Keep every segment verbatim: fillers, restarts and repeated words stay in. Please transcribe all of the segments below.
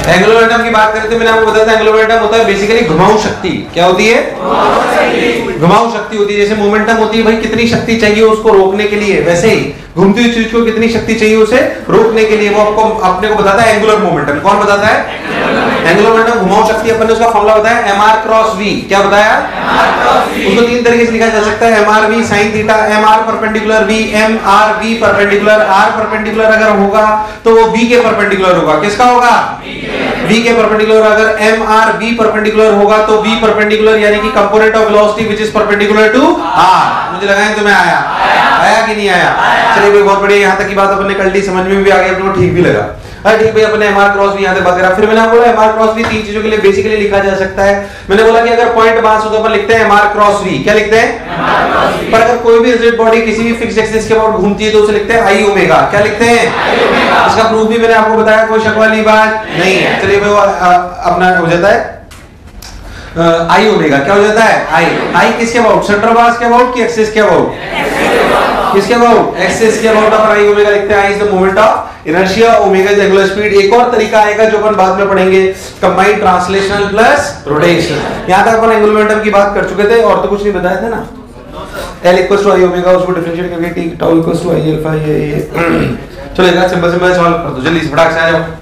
Angular momentum की बात करें तो मैंने आपको बताया था एंगुलर मोमेंटम होता है बेसिकली घुमाऊ शक्ति। क्या होती है? घुमाऊ शक्ति होती है। जैसे मोमेंटम होती है भाई कितनी शक्ति चाहिए उसको रोकने के लिए, वैसे ही घूमती हुई चीज को कितनी शक्ति चाहिए उसे रोकने के लिए, वो आपको अपने को बताता है एंगुलर मोमेंटम। कौन बताता है? एंगुलर मोमेंटम घुमाऊ शक्ति। अपन ने उसका फॉर्मूला बताया एम आर क्रॉस वी। क्या बताया? उसको तीन तरीके से लिखा जा सकता है, M R V sine theta, M R perpendicular V, M R V perpendicular. R perpendicular अगर होगा तो वो वी के परपेंडिकुलर होगा। किसका होगा? v के परपेंडिकुलर। अगर एम आर v परपेंडिकुलर होगा तो v परपेंडिकुलर यानी कि component of velocity which is perpendicular to r। मुझे लगा है तुम्हें आया आया कि नहीं आया? चलिए भाई बहुत बढ़िया, यहाँ तक की बात अपन ने कर ली, समझ में भी आ गया, अपने ठीक भी लगा। हाँ ठीक भाई, अपने एम आर क्रॉस भी यहाँ तक बात करा। फिर मैंने आपको बोला एम आर क्रॉस भी तीन चीजों के लिए बेसिकली लिखा जा सकता है। मैंने बोला कि अगर पॉइंट मास हो तो अपन लिखते हैं एम आर क्रॉस वी। क्या लिखते हैं? पर अगर कोई भी रिजिड बॉडी किसी भी फिक्स्ड एक्सिस के अबाउट घूमती है तो उसे लिखते हैं आई ओमेगा। क्या लिखते हैं? इसका प्रूफ भी मैंने आपको बताया, कोई शक वाली बात नहीं है। चलिए भाई अपना हो जाता है आई ओमेगा। क्या हो जाता है? आई। आई किसके अबाउट? सेंट्रल मास के अबाउट कि एक्सिस के अबाउट? किसके अबाउट? एक्सिस के अबाउट अपन आई ओमेगा लिखते हैं। I is the moment of inertia, omega is angular speed. एक और तरीका आएगा जो अपन बाद में पढ़ेंगे, कंबाइंड ट्रांसलेशनल प्लस रोटेशन। यहां तक अपन एंगुलर मोमेंटम की बात कर चुके थे और तो कुछ नहीं बताया था ना। L equals to I omega, उसको डिफरेंशिएट करके t tau equals to I alpha. ये चलो एक सिंपल सिंपल सवाल कर दो, जल्दी से फटाक से आ जाओ।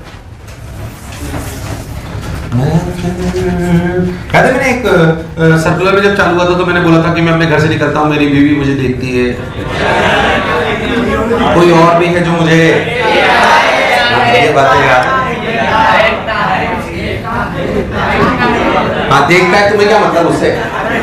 कहते मैंने एक सर्कुलर में जब चालू हुआ था तो मैंने बोला था कि मैं अपने घर से निकलता हूँ, मेरी बीवी मुझे देखती है। कोई और भी है जो मुझे ये बातें याद? हाँ देखता है, तुम्हें क्या मतलब उससे?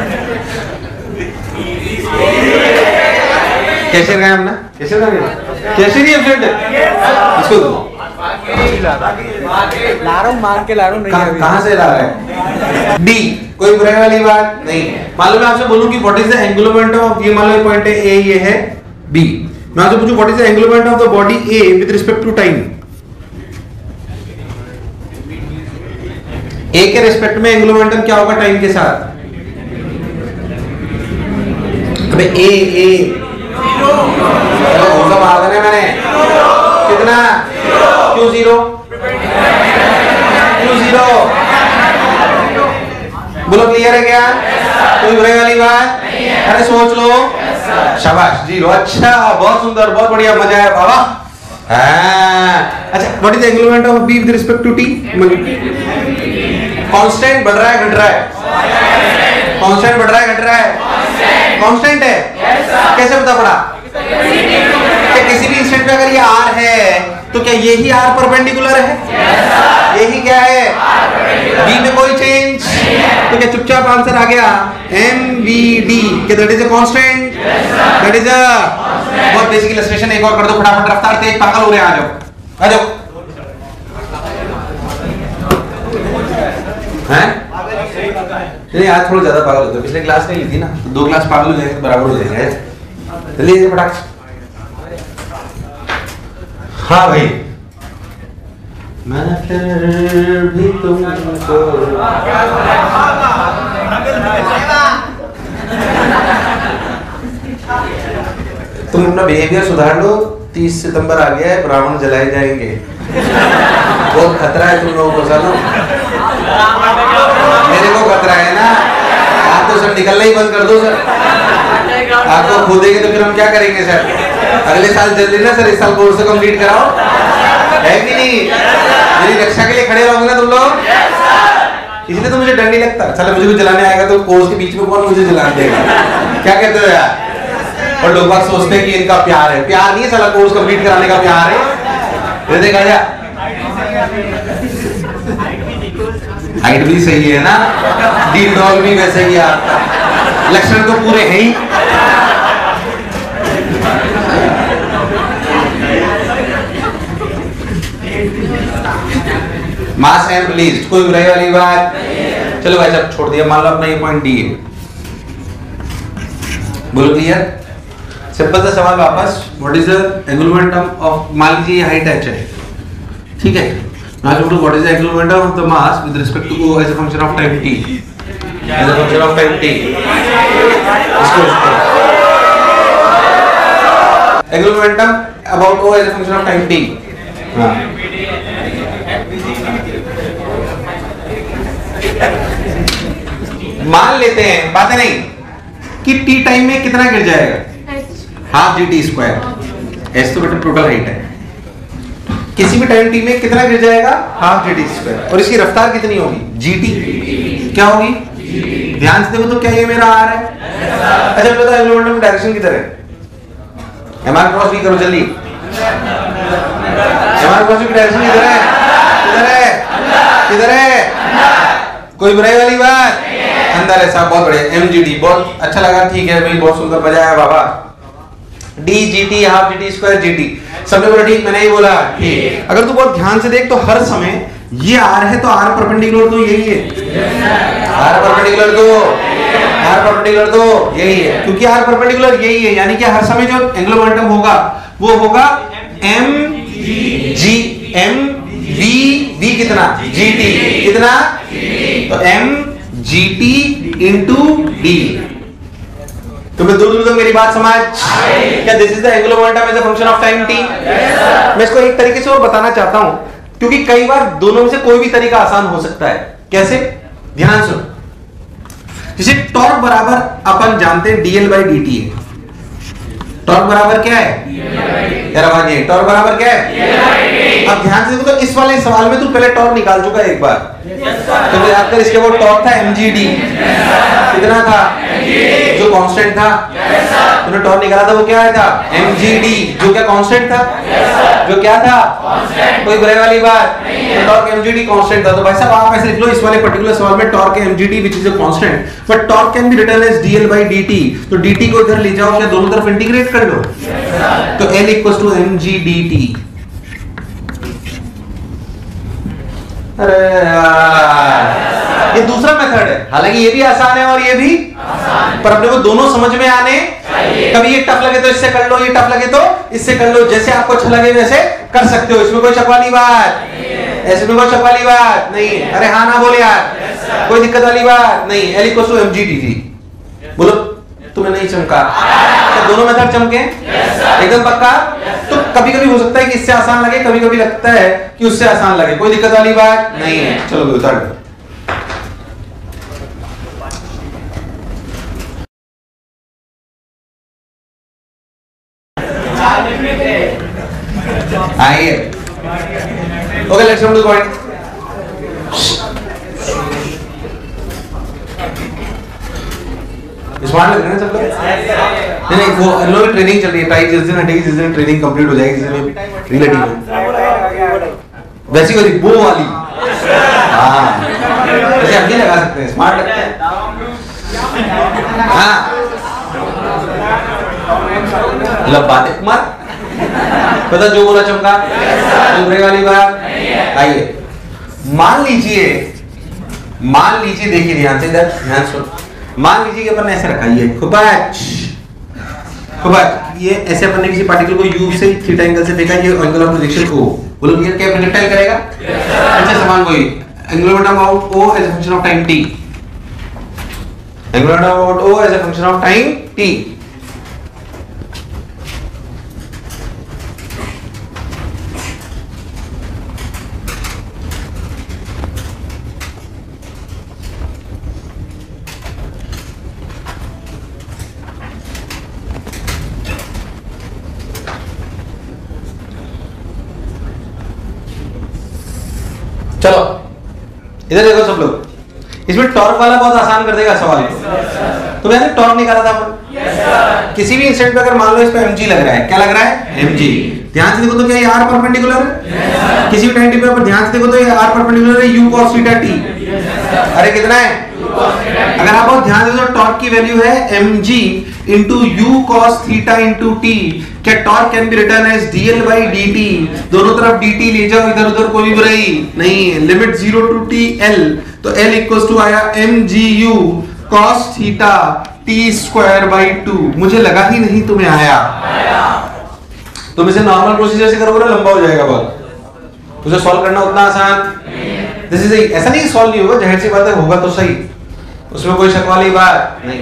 कैसे गए हमने? कैसे गए? कैसे नहीं एब्सेंट है? इसको ला रहा हूं, मांग के ला रहा हूं। नहीं कहां से ला रहा है? डी। कोई बुराई वाली बात नहीं। मान लो मैं आपसे बोलूं कि what is the angular momentum of, ये मान लो पॉइंट है ए, ये है बी। मैं आपसे पूछूं what is the angular momentum of the body A with respect to time. A के रिस्पेक्ट में एंगुलर मोमेंटम क्या होगा टाइम के साथ? अबे ए ए जीरो होगा मार देने मैंने। कितना? क्यों जीरो? क्यों जीरो? बोलो क्लियर है क्या? कोई बुराई वाली बात? अरे सोच लो। शाबाश, जीरो। अच्छा बहुत सुंदर, बहुत बढ़िया, मजा आया बाबा। हाँ अच्छा, what is the angular momentum of B with respect to T? Constant बढ़ रहा है घट रहा है? कांस्टेंट बढ़ रहा है घट रहा है? कांस्टेंट है। कैसे पता पड़ा? क्या किसी भी इंस्टेंट पे अगर ये आर है तो क्या यही आर परपेंडिकुलर है? यही क्या है? बी में कोई चेंज, तो क्या चुपचाप आंसर आ गया एम वी डी। क्या that is a constant? That is a बहुत बेसिक इलस्ट्रेशन। एक और कर दो फटाफट, रफ्तार तेज, पागल हो रहे हैं। आ जाओ आ जाओ। हैं? नहीं आज थोड़ा ज्यादा पागल होते, पिछले क्लास नहीं ली थी ना, तो दो क्लास पागल हो जाएंगे बराबर हो जाएंगे। चलिए फटाक। हाँ भाई, मैं फिर भी तुमको तुम अपना बिहेवियर सुधार लो। तीस सितंबर आ गया है, रावण जलाए जाएंगे। बहुत खतरा है तुम लोगों को सालों। मेरे को खतरा है ना। आप तो सर निकलना ही बंद कर दो सर। आपको खोदेंगे तो फिर हम क्या करेंगे सर? अगले साल जल्दी ना सर, इस साल कोर्स कंप्लीट कराओ, है कि नहीं? मेरी रक्षा के लिए खड़े रहोगे ना तुम लोग? इसलिए तो मुझे डर नहीं लगता। चलो मुझे भी जलाने आएगा तो कोर्स के बीच में कौन मुझे जलाने देगा? क्या कहते हो यार? और लोग बात सोचते हैं कि इनका प्यार है। प्यार नहीं है साला, कोर्स कंप्लीट कराने का प्यार है। ये देखा जा, हाइट भी सही है ना, डील डॉल भी वैसे ही, आपका लक्षण तो पूरे हैं ही। मास एम रिलीज्ड, कोई बुराई वाली बात? चलो भाई साहब छोड़ दिया। मान लो अपना ये पॉइंट डी है, बोलो क्लियर? सिंपल सा सवाल वापस, what is the angular momentum of, मान लीजिए हाइट एच है, ठीक है। Now what is the angular momentum of the mass with respect to O as a function of time t? As a function of time t. Angular momentum about O as a function of time t. हाँ. मान लेते हैं, बात है नहीं, कि T time में कितना गिर जाएगा, half G T square. S तो बेटा टोटल हाइट है, किसी भी टाइम टी में कितना गिर जाएगा, हाफ जी टी स्क्वायर। और इसकी रफ्तार कितनी होगी, जी टी क्या होगी, ध्यान से देखो तो क्या ये मेरा आर है। अच्छा बता अगले मोमेंटम डायरेक्शन किधर है, एम आर क्रॉस भी करो जल्दी, एम आर क्रॉस की डायरेक्शन किधर है, किधर है, किधर है, कोई बुराई वाली बात अंदर है साहब, बहुत बढ़िया। एम जी टी बहुत अच्छा लगा, ठीक है भाई, बहुत सुंदर बजाया बाबा। D G T half G T square G T, सबने बोला ठीक, मैंने ही बोला ठीक। अगर तू बहुत ध्यान से देख तो हर समय ये आर है तो आर परपेंडिकुलर तो यही है, आर परपेंडिकुलर तो आर परपेंडिकुलर तो यही है, क्योंकि आर परपेंडिकुलर यही है, यानी कि हर समय जो एंगुलर मोमेंटम होगा वो होगा M G M V V कितना जी टी कितना, तो M G T into D. तुम्हें दूर दूर तक मेरी बात समझ, क्या this is the angular momentum as a function of time T. मैं इसको एक तरीके से और बताना चाहता हूं, क्योंकि कई बार दोनों में से कोई भी तरीका आसान हो सकता है। कैसे, ध्यान सुनो, जैसे टॉर्क बराबर अपन जानते हैं डीएल बाई डी टी है। टॉर्क बराबर क्या है यार, आवाज नहीं, टॉर्क बराबर क्या है। अब ध्यान से देखो तो इस वाले सवाल में तू पहले टॉर्क निकाल चुका है एक बार, तो याद कर, इसके वो टॉर्क था एमजीडी, कितना था, जो कांस्टेंट था, तूने टॉर्क निकाला था वो क्या आया था, एमजीडी, जो क्या कांस्टेंट था, जो क्या था, कोई बुराई वाली बात, तो टॉर्क एमजीडी कांस्टेंट था। तो भाई साहब आप ऐसे लिख लो, इस वाले पर्टिकुलर सवाल में torque MGD which is a constant, but torque can be written as DL by DT. तो डीटी को इधर ले जाओ, क्या दोनों तरफ इंटीग्रेट कर लो, तो एल इक्वल्स टू एमजीडीटी। अरे यार, ये दूसरा मेथड है, हालांकि ये भी आसान है और ये भी आसान, पर अपने को दोनों समझ में आने चाहिए। कभी ये टफ लगे तो इससे कर लो, ये टफ लगे तो इससे कर लो, जैसे आपको अच्छा लगे वैसे कर सकते हो, इसमें कोई शक वाली बात, ऐसे में कोई शक वाली बात नहीं। अरे हाँ ना बोले यार, कोई दिक्कत वाली बात नहीं। एल इक्वल्स टू एमजीडी, बोलो तुम्हें नहीं चमका, तो दोनों मेथड चमके एकदम पक्का। तो कभी कभी हो सकता है कि इससे आसान लगे, कभी कभी लगता है कि उससे आसान लगे, कोई दिक्कत वाली बात नहीं है। चलो उतार दो, आइए okay, let's come to the point. Smart लग रहे हैं सब लोग, नहीं नहीं वो लो ट्रेनिंग चल रही है, टाइप जिस दिन हटेगी जिस दिन ट्रेनिंग कंप्लीट हो जाएगी, जिस दिन रिलेटिव है वैसी वाली वो वाली, हाँ वैसे हम भी लगा सकते हैं, स्मार्ट लगता है। हाँ लब बातें कुमार, पता जो बोला चमका, दूसरे वाली बात। आइए मान लीजिए, मान लीजिए देखिए ध्यान से, इधर ध्यान सुन, मान लीजिए कि अपन ने ऐसे रखा, ये खुबाच खुबाच, ये ऐसे अपन ने किसी पार्टिकल को यू से थीटा एंगल से देखा, ये एंगल ऑफ प्रोजेक्शन ओ, बोलो ये क्या प्रोजेक्टाइल करेगा, अच्छा समान वही angular momentum of O as a function of time T, angular momentum of O as a function of time T. चलो इधर देखो सब लोग, इसमें टॉर्क वाला बहुत आसान कर देगा सवाल को। तो मैंने टॉर्क निकाला था अपन, किसी भी इंस्टेंट पे अगर मान लो इस पे mg लग रहा है, क्या लग रहा है mg, ध्यान से देखो तो क्या ये r परपेंडिकुलर है, किसी भी टाइम टी पे पर ध्यान से देखो तो ये r परपेंडिकुलर है u cos थीटा t। अरे कितना है, अगर आप बहुत ध्यान से तो टॉर्क की वैल्यू है mg into u cos theta into t। क्या torque can be written as dl by dt, दोनों तरफ dt ले जाओ, इधर उधर कोई बुराई नहीं, limit zero to t l, तो l इक्वल्स टू आया mgu cos theta t square by two. मुझे लगा ही नहीं तुम्हें आया, तुम इसे नॉर्मल प्रोसीजर से करोगे ना लंबा हो जाएगा बहुत, उसे सॉल्व करना उतना आसान दिस इज, ऐसा नहीं सॉल्व नहीं होगा, जाहिर सी बात है होगा तो सही, उसमें कोई शक वाली बात नहीं।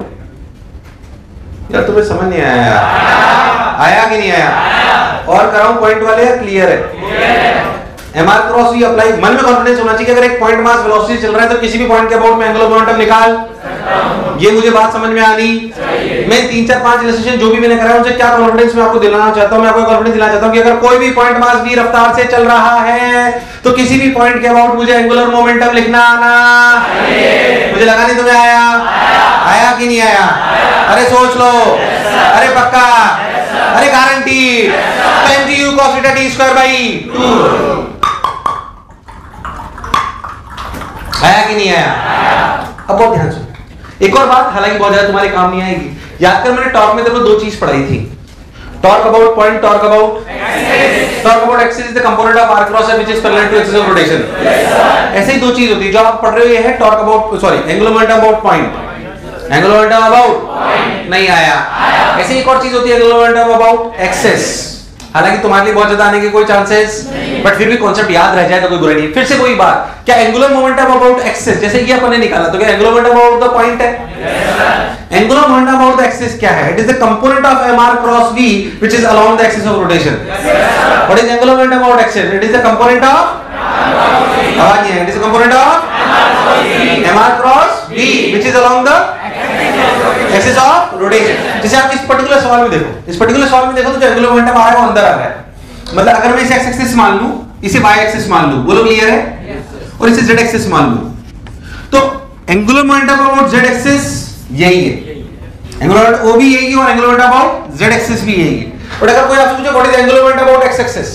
यार तुम्हें समझ नहीं आया यार, आया कि नहीं आया, और कराऊं पॉइंट वाले, क्लियर है, M R cross V apply, मन में कॉन्फिडेंस होना चाहिए अगर एक पॉइंट मास वेलोसिटी चल रहा है तो किसी भी पॉइंट के अबाउट में एंगुलर मोमेंटम निकाल, ये मुझे बात समझ में आनी। मैं तीन चार पांच इलस्ट्रेशन जो भी मैंने करा है उनसे क्या कॉन्फिडेंस मैं आपको दिलाना चाहता हूं, मैं आपको कॉन्फिडेंस दिलाना चाहता हूं कि अगर कोई भी पॉइंट मास v रफ्तार से चल रहा है तो किसी भी पॉइंट के अबाउट मुझे एंगुलर मोमेंटम लिखना आना चाहिए। मुझे लगा नहीं तुम्हें आया, आया कि नहीं आया? अरे सोच लो, अरे पक्का, अरे गारंटी। तो mgu cos theta t square by two आया कि नहीं आया? अब बहुत ध्यान सुनो, एक और बात हालांकि बहुत ज्यादा तुम्हारे काम नहीं आएगी, याद कर मैंने टॉर्क में तेरे को दो चीज पढ़ाई थी, torque about point, torque about torque about axis is the component of r cross which is parallel to axis of rotation. ऐसे ही दो चीज होती है जो आप पढ़ रहे हो, ये है torque about sorry angular momentum about point, angular momentum about नहीं आया। ऐसे एक और चीज होती है एंगुलर मोमेंटम अबाउट एक्सिस, हालांकि तुम्हारे लिए बहुत ज्यादा आने के कोई चांसेस, बट फिर भी कॉन्सेप्ट याद रह जाए तो कोई बुरा नहीं। फिर से कोई बात, क्या एंगुलर मोमेंटम अबाउट एक्सिस जैसे ये अपन ने निकाला तो क्या angular momentum about the point है? Angular momentum about the axis क्या है? It is the component of mr cross v which is along the axis of rotation. What is angular momentum about axis? It is the component of आवाज नहीं है, it is the component of mr cross v which is along the axis of rotation. जैसे आप इस particular सवाल में देखो, इस पर्टिकुलर सवाल में देखो तो जो एंगुलर मोमेंटम आ रहा है वो अंदर आ रहा है, मतलब अगर मैं इसे x एक्सिस मान लूं, इसे y एक्सिस मान लूं, बोलो क्लियर है? और इसे z एक्सिस मान लूं तो angular momentum about z axis यही है, एंगुलर मोमेंटम o भी यही है और angular momentum about z axis भी यही है। और अगर कोई आपसे पूछे what is angular momentum about x axis,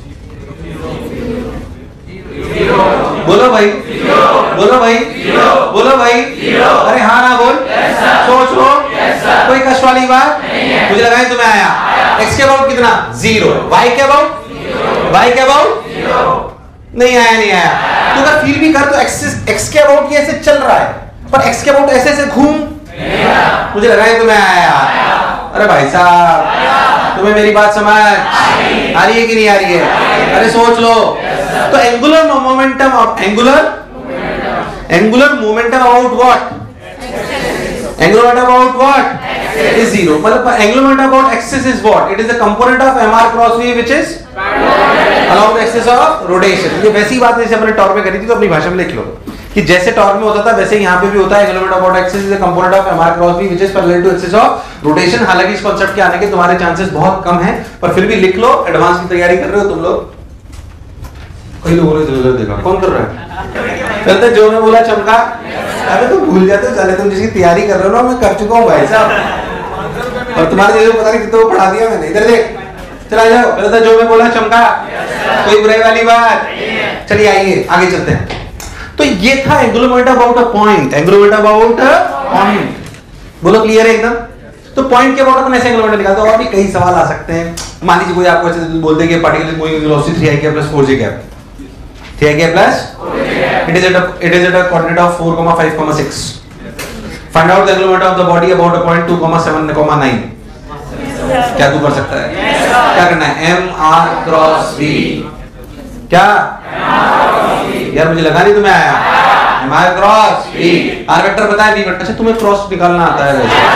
बोलो भाई, बोलो भाई, बोलो भाई, अरे हाँ ना बोल, सोच लो, कोई कष्ट वाली बात मुझे लगा है तुम्हें आया। x के अबाउट कितना? जीरो। y के अबाउट, y के अबाउट नहीं आया, नहीं आया। तो अगर फील भी कर तो एक्सिस x के अबाउट ये ऐसे चल रहा है पर x के अबाउट ऐसे ऐसे घूम, मुझे लगा है तुम्हें आया। अरे भाई साहब तुम्हें मेरी बात समझ आ रही है कि नहीं आ रही है? अरे सोच लो, तो angular momentum of angular angular momentum about what? Angular momentum about what is zero, मतलब angular momentum about axis is what? It is the component of mr cross v which is along the axis of rotation. ये वैसी बात जैसे हमने torque में करी थी तो अपनी भाषा में लिख लो कि जैसे टॉर्क में होता था वैसे यहाँ पे भी होता है, angular momentum about axis is the component of mr cross v which is parallel to axis of rotation. हालांकि इस कांसेप्ट के आने के तुम्हारे चांसेस बहुत कम हैं, पर फिर भी लिख लो, एडवांस की तैयारी कर रहे हो तुम लोग। कई लोगों ने जरूर देखा, कौन कर रहा है? कहते जो मैं बोला चमका, अबे तुम भूल जाते हो, चले तुम जिसकी तैयारी कर रहे हो ना मैं कर चुका हूँ भाई साहब, और तुम्हारे जैसे पता नहीं कितना पढ़ा दिया मैंने। इधर देख, चला जाओ, कहता जो मैं बोला चमका, कोई बुराई वाली बात। चलिए आइए आगे चलते हैं। तो ये था angular momentum about a point, angular momentum about a point, बोलो क्लियर है एकदम? तो पॉइंट के अबाउट अपन ऐसे एंगुलर मोमेंटम निकालते हैं। और भी कई सवाल आ सकते हैं, मान लीजिए कोई आपको ऐसे बोल दे कि particle moving velocity three i k plus four j cap, three i k plus it is at a it is at a coordinate of four comma five comma six. Find out the angular momentum of the body about a point two comma seven comma nine. क्या तू कर सकता है? yes, क्या करना है? m r cross v, क्या यार मुझे लगा नहीं तुम्हें आया। m r cross v, r vector पता है, v वेक्टर। अच्छा तुम्हें क्रॉस निकालना आता है वैसे?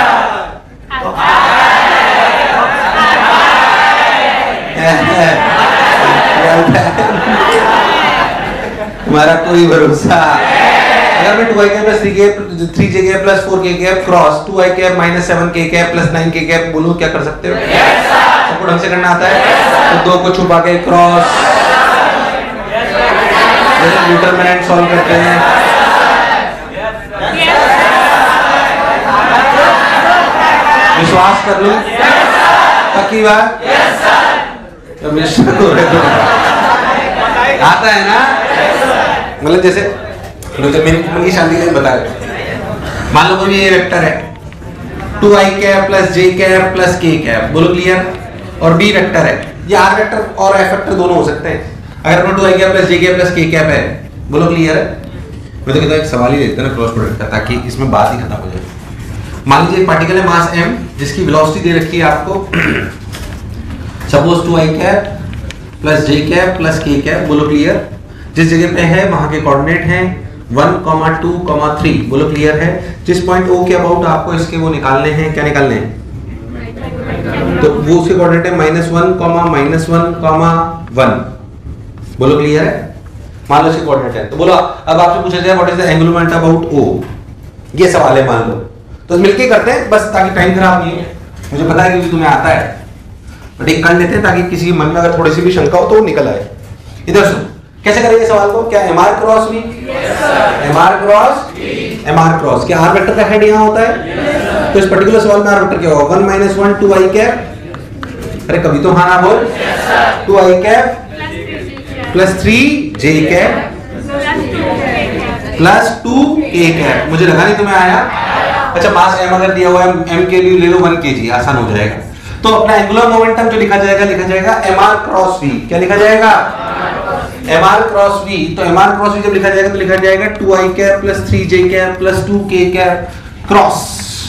तुम्हारा कोई भरोसा। अगर मैं two i cap plus three cap three j cap plus four k cap cross two i cap minus seven k cap plus nine k cap बोलूं, क्या कर सकते हो? सबको ढंग से करना आता है। तो दो को छुपा के क्रॉस, जैसे डिटरमिनेंट सॉल्व करते हैं। विश्वास कर लो, पक्की बात? आता है ना, मतलब जैसे मेरी शादी का बता रहे, मान लो कोई ये वेक्टर है two i cap plus j cap plus k cap, बोलो क्लियर? और बी वेक्टर है, ये आर वेक्टर और एफ वेक्टर दोनों हो सकते हैं। अगर two i cap plus j cap plus k cap है, बोलो क्लियर है? मैं तो कहता हूं एक सवाल ही देते हैं ना क्रॉस प्रोडक्ट का, ताकि इसमें बात ही खत्म हो जाए। मान लीजिए एक पार्टिकल है मास m जिसकी वेलोसिटी दे रखी है आपको, suppose two i cap plus j cap plus k cap, बोलो क्लियर? जिस जगह पे है वहां के कोऑर्डिनेट हैं वन, टू, थ्री, बोलो क्लियर है? जिस पॉइंट O के अबाउट आपको इसके वो निकालने हैं, क्या निकालने हैं? तो वो उसके कोऑर्डिनेट है minus one, minus one, one. बोलो क्लियर है? मान लो इसके कोऑर्डिनेट है, तो बोलो अब आपसे पूछा जाए what is the angular moment about O, ये सवाल है मान लो, तो मिलके करते हैं बस ताकि टाइम खराब नहीं हो, मुझे पता है कि तुम्हें आता है, बट एक कर लेते हैं ताकि किसी के मन में अगर थोड़ी सी भी शंका हो तो वो निकल आए। इधर सुन, कैसे करेंगे सवाल को? क्या एम आर क्रॉस भी? M R cross M R cross, क्या आर वेक्टर का हेड यहाँ होता है? yes, तो इस पर्टिकुलर सवाल में आर वेक्टर क्या होगा? One minus one two i cap, अरे कभी तो हाँ ना बोल, two i cap plus three j cap plus two k cap. मुझे लगा नहीं तुम्हें आया। अच्छा मास एम अगर दिया हुआ है, एम के लिए ले लो वन के जी, आसान हो जाएगा। तो अपना एंगुलर मोमेंटम जो लिखा जाएगा लिखा जाएगा एम आर क्रॉस वी। क्या लिखा जाएगा? M R cross V. तो एम आर क्रॉस वी जब लिखा जाएगा तो लिखा जाएगा two i cap plus three j cap plus two k cap cross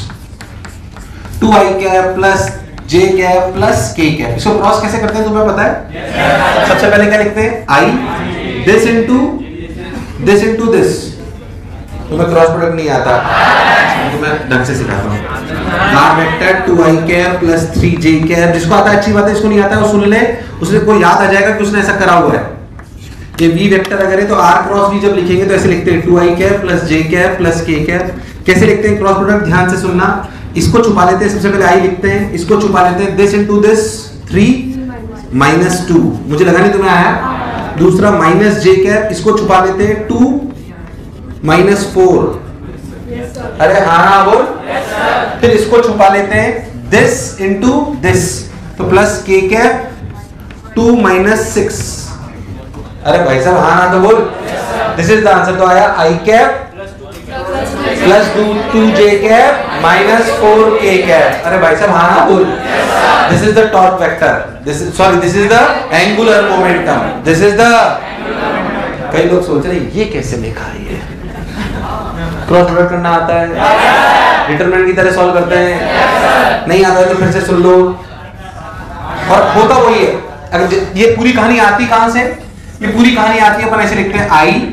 two i cap plus j cap plus k cap. इसको क्रॉस कैसे करते हैं तुम्हें पता है? yes, सबसे पहले क्या लिखते हैं? I this into this into this. तुम्हें क्रॉस प्रोडक्ट नहीं आता तो मैं ढंग से सिखाता हूं। R vector two i cap plus three j cap, जिसको आता है अच्छी बात है, इसको नहीं आता है वो सुन ले, उसने को याद आ जाएगा कि उसने ऐसा करा हुआ है। ये वी वेक्टर अगर है तो आर क्रॉस वी जब लिखेंगे तो ऐसे लिखते हैं two i cap plus j cap plus k cap. कैसे लिखते हैं क्रॉस प्रोडक्ट? ध्यान से सुनना। इसको छुपा लेते हैं, सबसे पहले आई लिखते हैं, इसको छुपा लेते हैं, this into this three minus two, मुझे लगा नहीं तुम्हें आया। दूसरा माइनस जे कैप, इसको छुपा लेते हैं टू माइनस फोर, अरे हाँ हाँ बोल। फिर इसको छुपा लेते हैं दिस इनटू दिस, तो plus k cap two minus six, अरे भाई साहब हाँ हाँ तो बोल। This is the answer. तो आया i cap plus two two j cap minus four k cap, अरे भाई साहब हाँ हाँ बोल। This is the torque vector, this is sorry this is the angular momentum, this is the. कई लोग सोच रहे हैं ये कैसे लिखा है, ये क्रॉस प्रोडक्ट करना आता है, डिटरमिनेंट की तरह सॉल्व करते हैं, नहीं आता है तो फिर से सुन लो। और होता वही है। अगर ये पूरी कहानी आती कहां से? ये पूरी कहानी आती है अपन ऐसे लिखते हैं आई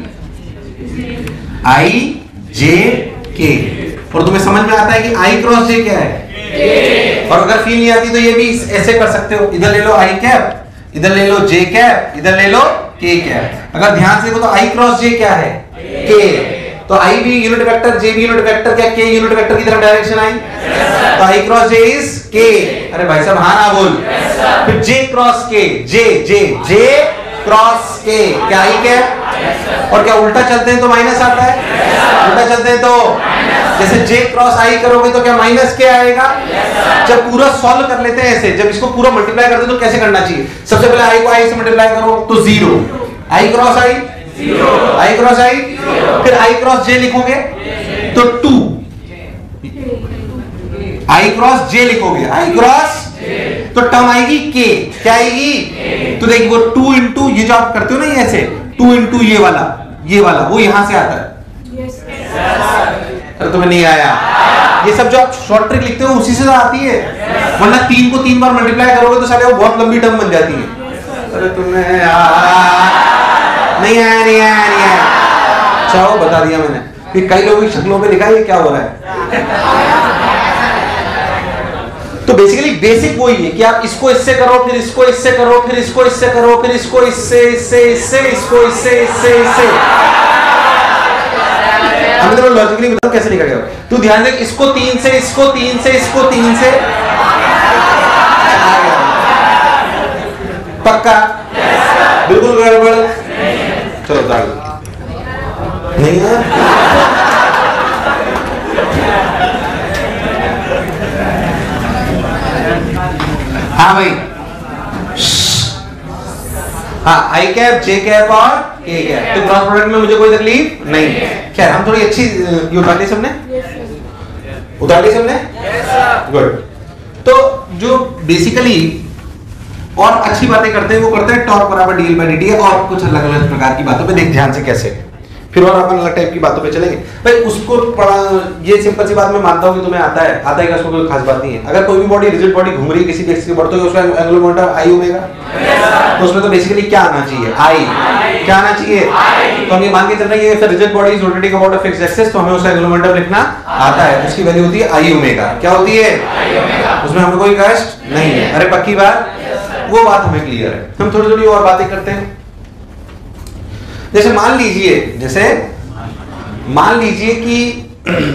आई जे के, और तुम्हें समझ में आता है कि आई क्रॉस जे क्या है। और अगर फील नहीं आती तो ये भी ऐसे कर सकते हो, इधर ले लो आई कैप, इधर ले लो जे कैप, इधर ले लो के कैप। अगर ध्यान से देखो तो आई क्रॉस जे क्या है? के। तो आई भी यूनिट वेक्टर, जे भी यूनिट वेक्टर, क्या के यूनिट वेक्टर की तरफ डायरेक्शन आई? तो आई क्रॉस जे इज के, अरे भाई साहब हाँ ना बोल। फिर जे क्रॉस के, जे जे जे क्रॉस के, क्या आई कैप? और क्या उल्टा चलते हैं तो माइनस आता है? उल्टा चलते हैं तो जैसे जे क्रॉस आई करोगे तो क्या माइनस के आएगा? जब पूरा सॉल्व कर लेते हैं ऐसे, जब इसको पूरा मल्टीप्लाई करते हैं तो कैसे करना चाहिए? सबसे पहले आई को आई से मल्टीप्लाई करो तो zero, i cross i zero, i cross i, फिर आई क्रॉस जे लिखोगे तो टू, आई क्रॉस जे लिखोगे, आई क्रॉस तो टर्म आएगी के, क्या आएगी? तो देखिए वो टू इंटू ये जो आप करते हो ना ये ऐसे टू इंटू ये वाला ये वाला वो यहां से आता है। अरे तुम्हें नहीं आया? ये सब जो आप शॉर्ट ट्रिक लिखते हो उसी से तो आती है, वरना तीन को तीन बार मल्टीप्लाई करोगे तो साले वो बहुत लंबी टर्म बन जाती है। अरे तुम्हें नहीं आया नहीं आया नहीं आया। चलो बता दिया मैंने कि कई लोगों की शक्लों पे लिखा है ये क्या हो रहा है। तो बेसिकली बेसिक वही है कि आप इसको इससे करो, फिर इसको इससे करो, फिर इसको इससे करो, फिर इसको इससे इससे इससे इसको इससे इससे इससे। अब तो लॉजिकली बताओ कैसे लिखा गया। तू ध्यान दे, इसको तीन से, इसको तीन से, इसको तीन से, पक्का? बिल्कुल गड़बड़? चलो दाल नहीं है। हाँ भाई, हाँ आई कैप जे कैप और के कैप, तो क्रॉस प्रोडक्ट में मुझे कोई तकलीफ नहीं है। खैर हम थोड़ी अच्छी ये उतार ली सबने, उतार ली सबने, गुड। तो जो बेसिकली और अच्छी बातें करते हैं वो करते हैं टॉर्क बराबर डीएल बाय डीटी और कुछ अलग अलग प्रकार की बातों पे देख ध्यान से कैसे, फिर और अपन अलग टाइप की बातों पे चलेंगे। भाई उसको पढ़ा, ये सिंपल सी बात मैं मानता हूँ कि तुम्हें आता है, आता है कि उसको कोई खास बात नहीं है। अगर कोई भी बॉडी रिजिड बॉडी घूम रही है किसी भी एक्सिस के ऊपर तो उसका एंगुलर मोमेंटम आई ओमेगा, तो उसमें तो बेसिकली क्या आना चाहिए? आई। क्या आना चाहिए? तो हम ये मान के चल रहे हैं कि rigid body is rotating about a fixed axis, तो हमें उसका एंगुलर मोमेंटम लिखना आता है, उसकी वैल्यू होती है आई ओमेगा। क्या होती है? उसमें हमें कोई कष्ट नहीं है। अरे पक्की बात, वो बात हमें क्लियर है। हम थोड़ी थोड़ी और बातें करते हैं। जैसे मान लीजिए जैसे मान लीजिए कि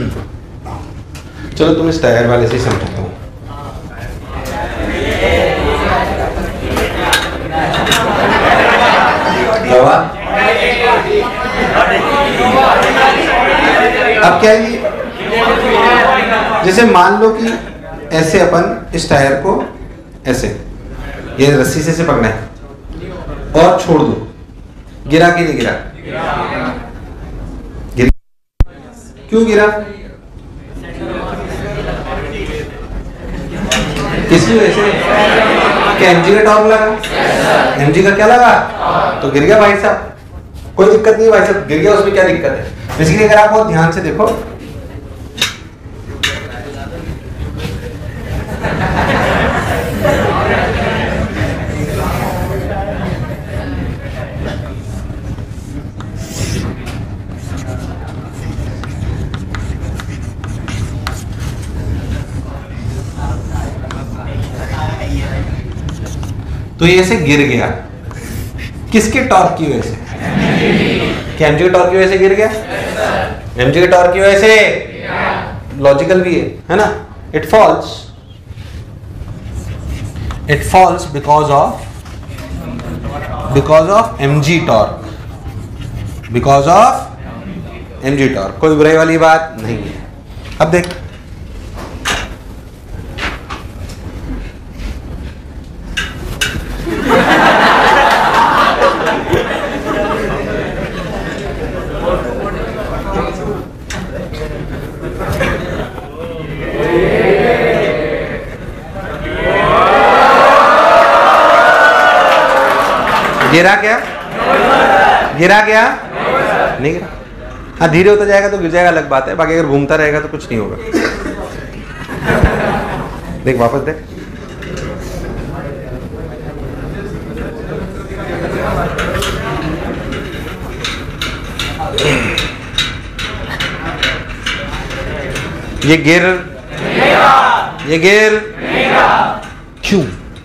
चलो तुम इस टायर वाले से समझाता हूं। अब क्या है, जैसे मान लो कि ऐसे अपन इस टायर को ऐसे ये रस्सी से से पकड़ा है और छोड़ दो, गिरा कि नहीं गिरा? गिर क्यों गिरा? किसकी वजह से? क्या एमजी का टॉर्क लगा? एमजी का क्या लगा? तो गिर गया भाई साहब, कोई दिक्कत नहीं है भाई साहब, गिर गया, उसमें क्या दिक्कत है? बेसिकली अगर आप बहुत ध्यान से देखो, तो ये ऐसे गिर गया, किसके टॉर्क की वजह से? क्या एमजी के टॉर्क की वजह से गिर गया? एमजी के टॉर्क की वजह से। लॉजिकल भी है, है ना? It falls it falls because of because of MG torque, because of MG torque. कोई बुराई वाली बात नहीं है। अब देख, गिरा क्या? गिरा क्या? नहीं गिरा। हाँ, धीरे होता जाएगा तो गिर जाएगा, अलग बात है। बाकी अगर घूमता रहेगा तो कुछ नहीं होगा। देख वापस देख, ये गिर ये गिर क्यों?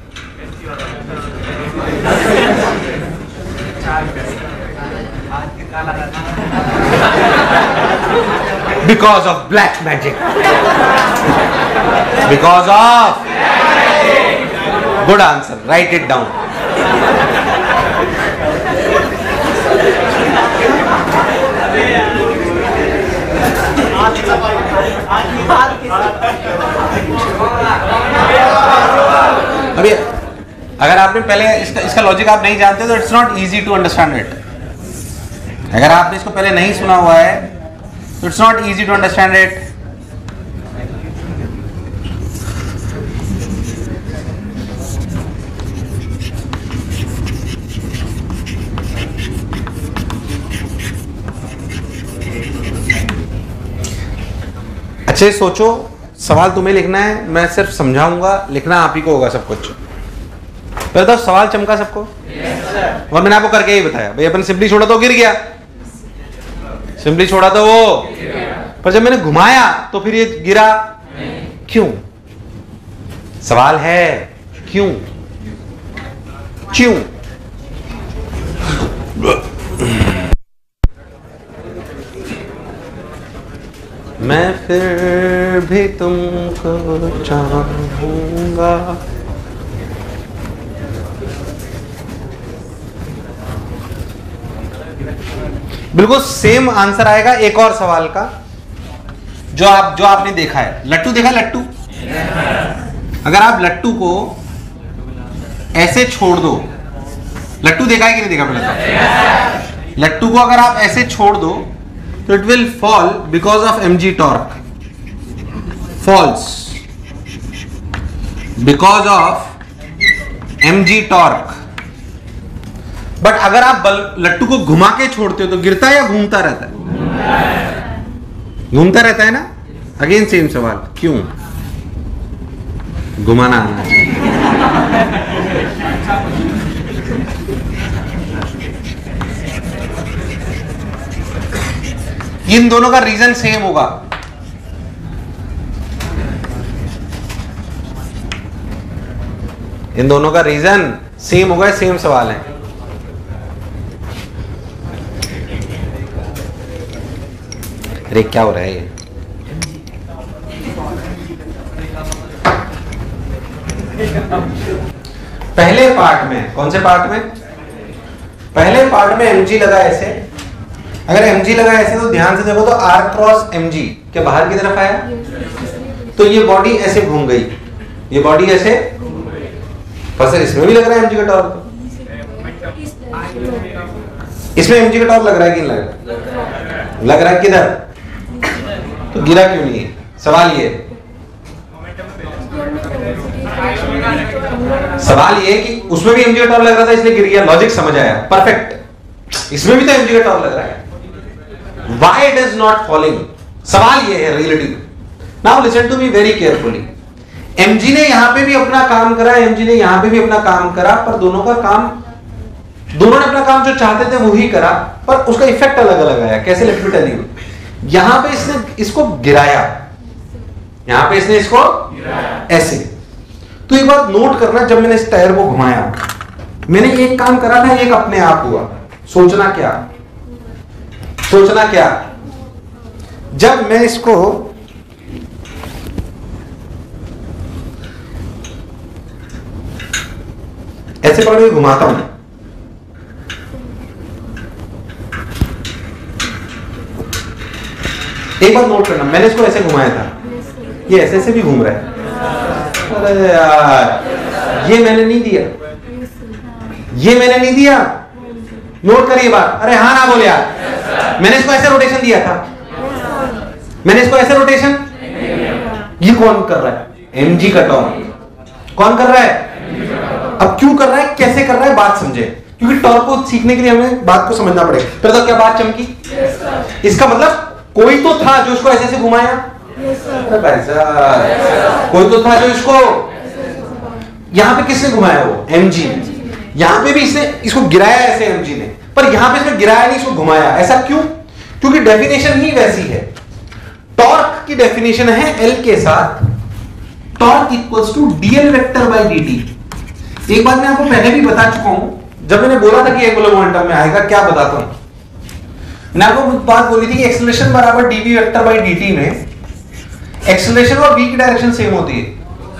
Because of black magic. Because of good answer. Write it down. अभी अगर आपने पहले इसका इसका लॉजिक आप नहीं जानते तो it's not easy to understand it. अगर आपने इसको पहले नहीं सुना हुआ है तो it's not easy to understand it. अच्छे सोचो, सवाल तुम्हें लिखना है, मैं सिर्फ समझाऊंगा, लिखना आप ही को होगा सब कुछ। पहले तो सवाल चमका सबको? yes, और मैंने आपको करके ही बताया भाई, अपन सिंपली छोड़ा तो गिर गया, सिंपली छोड़ा तो वो, पर जब मैंने घुमाया तो फिर ये गिरा क्यों? सवाल है क्यों? क्यों? मैं फिर भी तुमको चाहूंगा। बिल्कुल सेम आंसर आएगा एक और सवाल का जो आप जो आपने देखा है। लट्टू देखा? लट्टू, अगर आप लट्टू को ऐसे छोड़ दो, लट्टू देखा है कि नहीं देखा? पहले लट्टू को अगर आप ऐसे छोड़ दो तो it will fall because of MG torque, falls because of MG torque. But अगर आप बल लट्टू को घुमा के छोड़ते हो तो गिरता है या घूमता रहता है? घूमता रहता है ना। अगेन सेम सवाल, क्यों? घुमाना आना चाहिए। इन दोनों का रीजन सेम होगा। इन दोनों का रीजन सेम होगा, सेम सवाल है। अरे क्या हो रहा है ये? पहले पार्ट में, कौन से पार्ट में? पहले पार्ट में mg लगा ऐसे। अगर mg लगा ऐसे तो ध्यान से देखो तो r क्रॉस mg क्या बाहर की तरफ आया? तो ये बॉडी ऐसे घूम गई, ये बॉडी ऐसे, पर सर इसमें भी लग रहा है mg का टॉर्क। इसमें mg का टॉर्क लग रहा है कि नहीं लग रहा? लग रहा है। किधर? तो गिरा क्यों नहीं है? सवाल ये सवाल ये कि उसमें भी mg का टॉर्क लग रहा था इसलिए गिर गया। लॉजिक समझ आया? परफेक्ट। इसमें भी तो mg का टॉर्क लग रहा है, why it is not falling? सवाल ये है relative. Now listen to me very carefully. mg ने यहां पे भी अपना काम करा, mg ने यहां पे भी अपना काम करा, पर दोनों का काम, दोनों ने अपना काम जो चाहते थे वो ही करा, पर उसका इफेक्ट अलग अलग आया। कैसे? Let me tell you. यहां पे इसने इसको गिराया, यहां पे इसने इसको ऐसे। तो एक बात नोट करना, जब मैंने इस टायर को घुमाया, मैंने एक काम करा था, एक अपने आप हुआ। सोचना क्या? सोचना क्या? जब मैं इसको ऐसे पकड़ के घुमाता हूं, एक बार नोट करना, मैंने इसको ऐसे घुमाया था, ये ऐसे ऐसे भी घूम रहा है। अरे यार, ये मैंने नहीं दिया, ये मैंने नहीं दिया। नोट करिए बात। अरे हाँ ना बोले यार, मैंने इसको ऐसे रोटेशन दिया था, मैंने इसको ऐसे रोटेशन। ये कौन कर रहा है? mg का टॉर्क। कौन कर रहा है? अब क्यों कर रहा है, कैसे कर रहा है, बात समझे, क्योंकि टॉर्क को सीखने के लिए हमें बात को समझना पड़ेगा। फिर तो क्या बात चमकी? इसका मतलब कोई तो था जो इसको ऐसे ऐसे घुमाया। अरे भाई साहब, कोई तो था जो इसको, यहां पे किसने घुमाया? वो mg। यहां पे भी इसने इसको गिराया ऐसे mg ने, पर यहां पे इसने गिराया नहीं, इसको घुमाया। ऐसा क्यों? क्योंकि डेफिनेशन ही वैसी है। टॉर्क की डेफिनेशन है L के साथ torque equals to dl vector by dt। एक बात मैं आपको पहले भी बता चुका हूं, जब मैंने बोला था कि एंगुलर मोमेंटम में आएगा। क्या बताता हूं? मैंने आपको बात बोली थी कि एक्सेलरेशन बराबर dv वेक्टर बाय dt में एक्सेलरेशन और v की डायरेक्शन सेम होती है।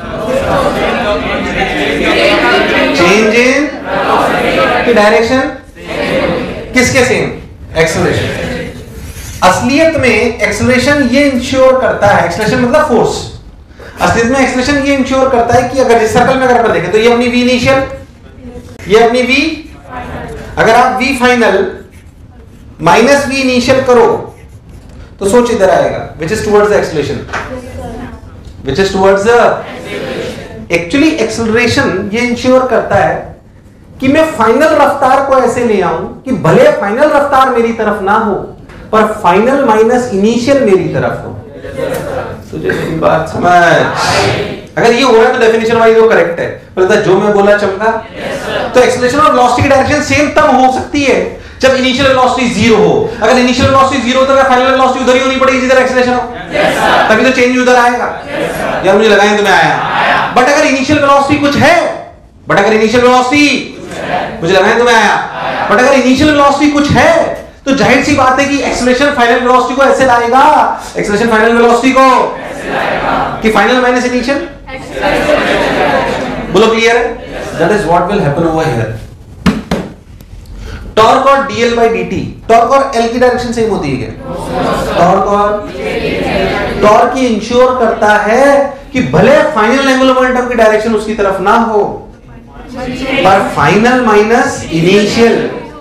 चेंज इन की डायरेक्शन किसके सेम? एक्सेलरेशन। असलियत में एक्सेलरेशन ये इंश्योर करता है, एक्सेलरेशन मतलब फोर्स, असलियत में एक्सेलरेशन ये इंश्योर करता है कि अगर जिस सर्कल में अगर अपन देखें तो ये अपनी v इनिशियल, ये अपनी v, अगर आप v final minus v initial करो तो सोच इधर आएगा, which is towards the acceleration, which is towards the, actually acceleration ये इंश्योर करता है कि मैं फाइनल रफ्तार को ऐसे ले आऊं कि भले फाइनल रफ्तार मेरी तरफ ना हो, पर फाइनल माइनस इनिशियल मेरी तरफ हो। तुझे मेरी बात समझ? अगर ये हो रहा है तो डेफिनेशन वाइज वो करेक्ट है। पर जो मैं बोला चमका, तो एक्सेलरेशन और वेलोसिटी की डायरेक्शन सेम तब हो सकती है जब इनिशियल वेलोसिटी जीरो हो। अगर इनिशियल वेलोसिटी जीरो हो तो फाइनल वेलोसिटी उधर ही होनी पड़ेगी जिधर एक्सेलरेशन हो, तभी तो चेंज उधर आएगा। यार मुझे लगा तुम्हें आया, बट अगर इनिशियल वेलोसिटी कुछ है, बट अगर इनिशियल वेलोसिटी मुझे लगा तुम्हें आया, बट अगर इनिशियल वेलोसिटी कुछ है तो जाहिर सी बात है कि एक्सेलरेशन फाइनल वेलोसिटी को ऐसे लाएगा, एक्सेलरेशन फाइनल वेलोसिटी को ऐसे लाएगा कि फाइनल माइनस इनिशियल। बोलो क्लियर है? That is what will happen over here. Torque और dl by dt, टॉर्क और l की डायरेक्शन सेम होती है क्या? टॉर्क और टॉर्क ये इंश्योर करता है कि भले फाइनल एंगुलर मोमेंटम की डायरेक्शन उसकी तरफ ना हो, पर फाइनल माइनस इनिशियल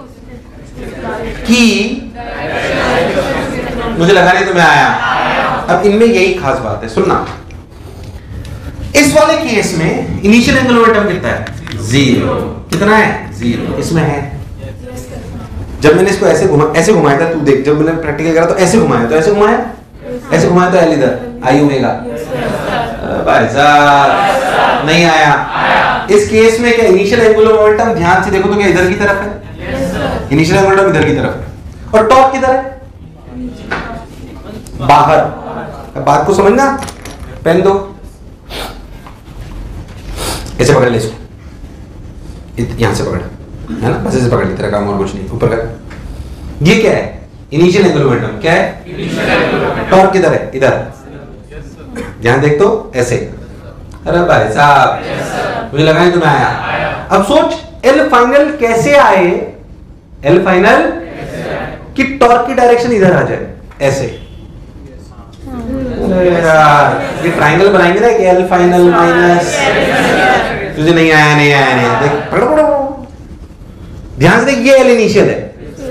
की, मुझे लगा नहीं तुम्हें आया। अब इनमें यही खास बात है, सुनना। इस वाले केस में इनिशियल एंगुलर मोमेंटम कितना है? जीरो। कितना है? जीरो। इसमें है, जब मैंने इसको ऐसे घुमा ऐसे घुमाया था, तू देख, जब मैंने प्रैक्टिकल करा तो ऐसे घुमाया, तो ऐसे घुमाया, ऐसे घुमाया तो एल इधर, आई ओमेगा। भाई साहब नहीं आया। इस केस में क्या इनिशियल एंगुलर मोमेंटम, ध्यान से देखो तो क्या इधर की तरफ है? इनिशियल एंगुलर मोमेंटम इधर की तरफ है, और टॉर्क किधर है? बाहर। बात को समझना, पेन दो, ऐसे पकड़ ले इसको, यहां से पकड़, है ना, बस ऐसे पकड़ ले, तेरा काम और कुछ नहीं। ऊपर कर। ये क्या है? इनिशियल एंगुलर मोमेंटम क्या है? टॉर्क किधर है? इधर। ध्यान देख तो ऐसे। अरे भाई साहब मुझे लगा नहीं तुम्हें आया। अब सोच एल फाइनल कैसे आए, एल फाइनल कि टॉर्क की डायरेक्शन इधर आ जाए ऐसे। अरे यार ये ट्रायंगल बनाएंगे ना कि एल फाइनल माइनस, तुझे नहीं आया नहीं आया नहीं देख, पकड़ो पकड़ो ध्यान से देख, ये एल इनिशियल है,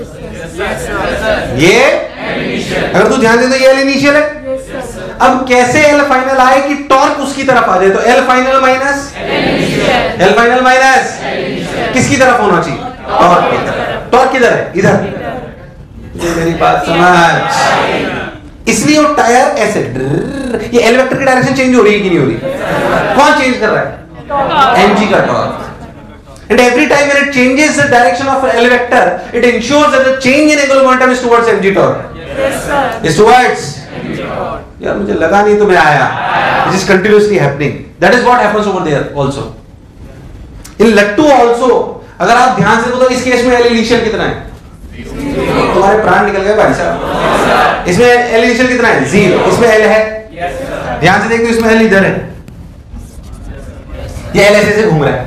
ये अगर तू ध्यान दे तो ये एल इनिशियल है। अब कैसे एल फाइनल आए कि टॉर्क उसकी तरफ आ जाए? तो L final minus L final minus किसकी तरफ होना चाहिए? टॉर्क की तरफ। टॉर्क किधर है? इधर। ये मेरी बात समझ। इसलिए वो टायर ऐसे ये एल वेक्टर की डायरेक्शन चेंज हो रही है कि नहीं हो रही? कौन चेंज कर रहा है? एमजी का torque. And every time when it changes the direction of L vector, it ensures that the change in angular momentum is towards mg torque. Yes, sir. Is towards. यार मुझे लगा नहीं तुम्हें आया. This is continuously happening. That is what happens over there also. In lattu also, अगर आप ध्यान से देखो तो इस केस में L initial कितना है? तुम्हारे प्राण निकल गए भाई साहब। इसमें L initial कितना है? जीरो। इसमें L है? ध्यान से देखो इसमें L इधर है। ये L ऐसे से घूम रहा है।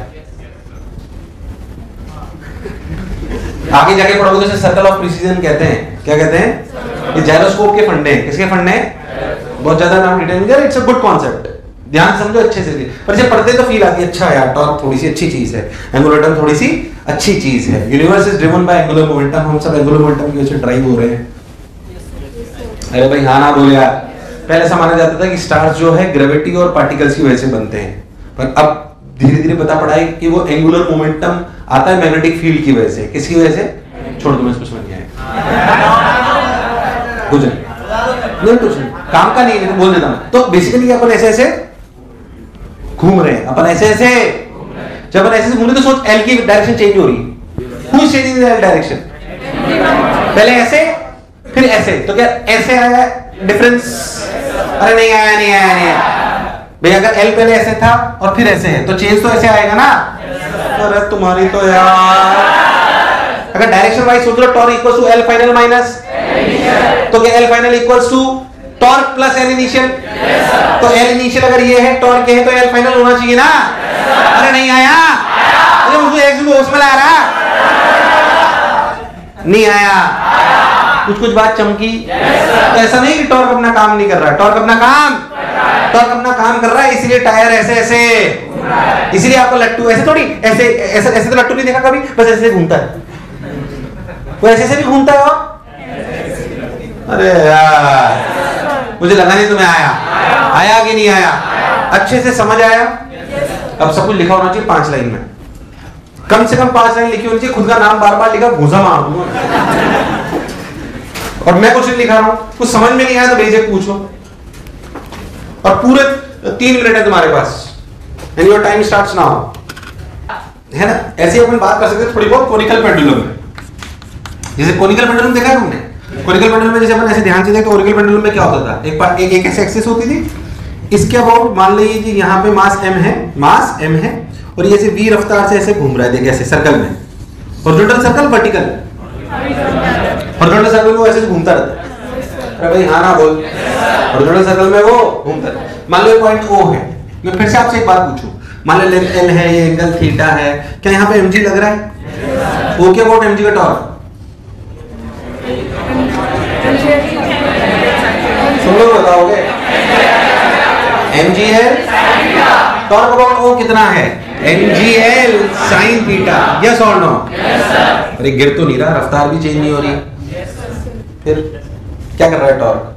आगे जाके पढ़ोगे तो सर्कल ऑफ प्रिसीजन कहते हैं। क्या कहते हैं? ये जाइरोस्कोप के फंडे हैं। किसके फंडे हैं? बहुत ज्यादा नाम डिटेल में, इट्स अ गुड कॉन्सेप्ट, ध्यान से समझो अच्छे से। पर जब पढ़ते तो फील आती है अच्छा यार टॉर्क थोड़ी सी अच्छी चीज है, एंगुलर मोमेंटम थोड़ी सी अच्छी चीज है। Universe is driven by angular momentum, हम सब एंगुलर मोमेंटम की वजह से ड्राइव हो रहे हैं। अरे भाई हाँ ना बोले यार। पहले ऐसा माना जाता था कि स्टार्स जो है ग्रेविटी और पार्टिकल्स की वजह से बनते हैं, पर अब धीरे धीरे पता पड़ा है कि वो एंगुलर मोमेंटम आता है मैग्नेटिक फील्ड की वजह से। किसकी वजह से? छोड़ दो, मैं इसको समझ नहीं आया कुछ नहीं, कुछ नहीं, काम का नहीं, बोल देता मैं। तो बेसिकली अपन ऐसे ऐसे घूम रहे हैं, अपन ऐसे ऐसे जब अपन ऐसे ऐसे घूम रहे तो सोच एल की डायरेक्शन चेंज हो रही है। Who is changing the direction? पहले ऐसे फिर ऐसे, तो क्या ऐसे आया डिफरेंस? अरे नहीं आया नहीं आया नहीं आया भाई। अगर एल पहले ऐसे था और फिर ऐसे है तो चेंज तो ऐसे आएगा ना। अरे तुम्हारी तो यार अगर डायरेक्शन वाइज सोच लो torque equals to L final minus, तो क्या L final equals to torque plus L initial? तो एल इनिशियल अगर ये है टॉर्क ये है तो एल फाइनल होना चाहिए ना। अरे नहीं आया, अरे मुझे एक होश में ला रहा नहीं आया, कुछ कुछ बात चमकी। तो ऐसा नहीं कि टॉर्क अपना काम नहीं कर रहा है, टॉर्क अपना काम टॉर्क अपना काम कर रहा है। इसीलिए टायर ऐसे ऐसे, इसीलिए आपको लट्टू ऐसे थोड़ी ऐसे ऐसे ऐसे तो लट्टू नहीं देखा कभी, बस ऐसे घूमता है। वो ऐसे ऐसे भी घूमता है। अरे यार मुझे लगा नहीं तुम्हें आया। आया कि नहीं आया? अच्छे से समझ आया? अब सब कुछ लिखा होना चाहिए पांच लाइन में, कम से कम पांच लाइन लिखी होनी चाहिए। खुद का नाम बार बार लिखा घूसा मार दूंगा। और मैं कुछ नहीं लिखा रहा हूं, कुछ समझ में नहीं आया तो बेझिझक पूछो। और पूरे तीन मिनट है तुम्हारे पास, and your time starts now, है ना। ऐसे अपन बात कर सकते हैं थोड़ी बहुत कोनिकल पेंडुलम में। जैसे कोनिकल पेंडुलम देखा है तुमने? कोनिकल पेंडुलम में जैसे अपन ऐसे ध्यान से देखें तो कोनिकल पेंडुलम में क्या होता था? एक बार एक एक ऐसे एक्सिस होती थी, इसके अबाउट मान लीजिए यहाँ पे मास m है, मास m है, और ये ऐसे v रफ्तार से ऐसे घूम रहा है। देखिए ऐसे सर्कल में, horizontal circle vertical, horizontal circle में वो ऐसे घूमता रहता है। अरे भाई हाँ ना बोल, हॉरिजॉन्टल सर्कल में वो घूमता है। मान लो पॉइंट O है, मैं फिर से आपसे एक बात पूछूं, मान लो लेंथ L है, ये एंगल थीटा है, क्या यहाँ पे mg लग रहा है? O के अबाउट mg का टॉर्क तुम लोग बताओगे? mg है, टॉर्क अबाउट O कितना है? mgl sin theta. यस और नो? अरे गिर तो नहीं रहा, रफ्तार भी चेंज नहीं हो रही, फिर क्या कर रहा है टॉर्क?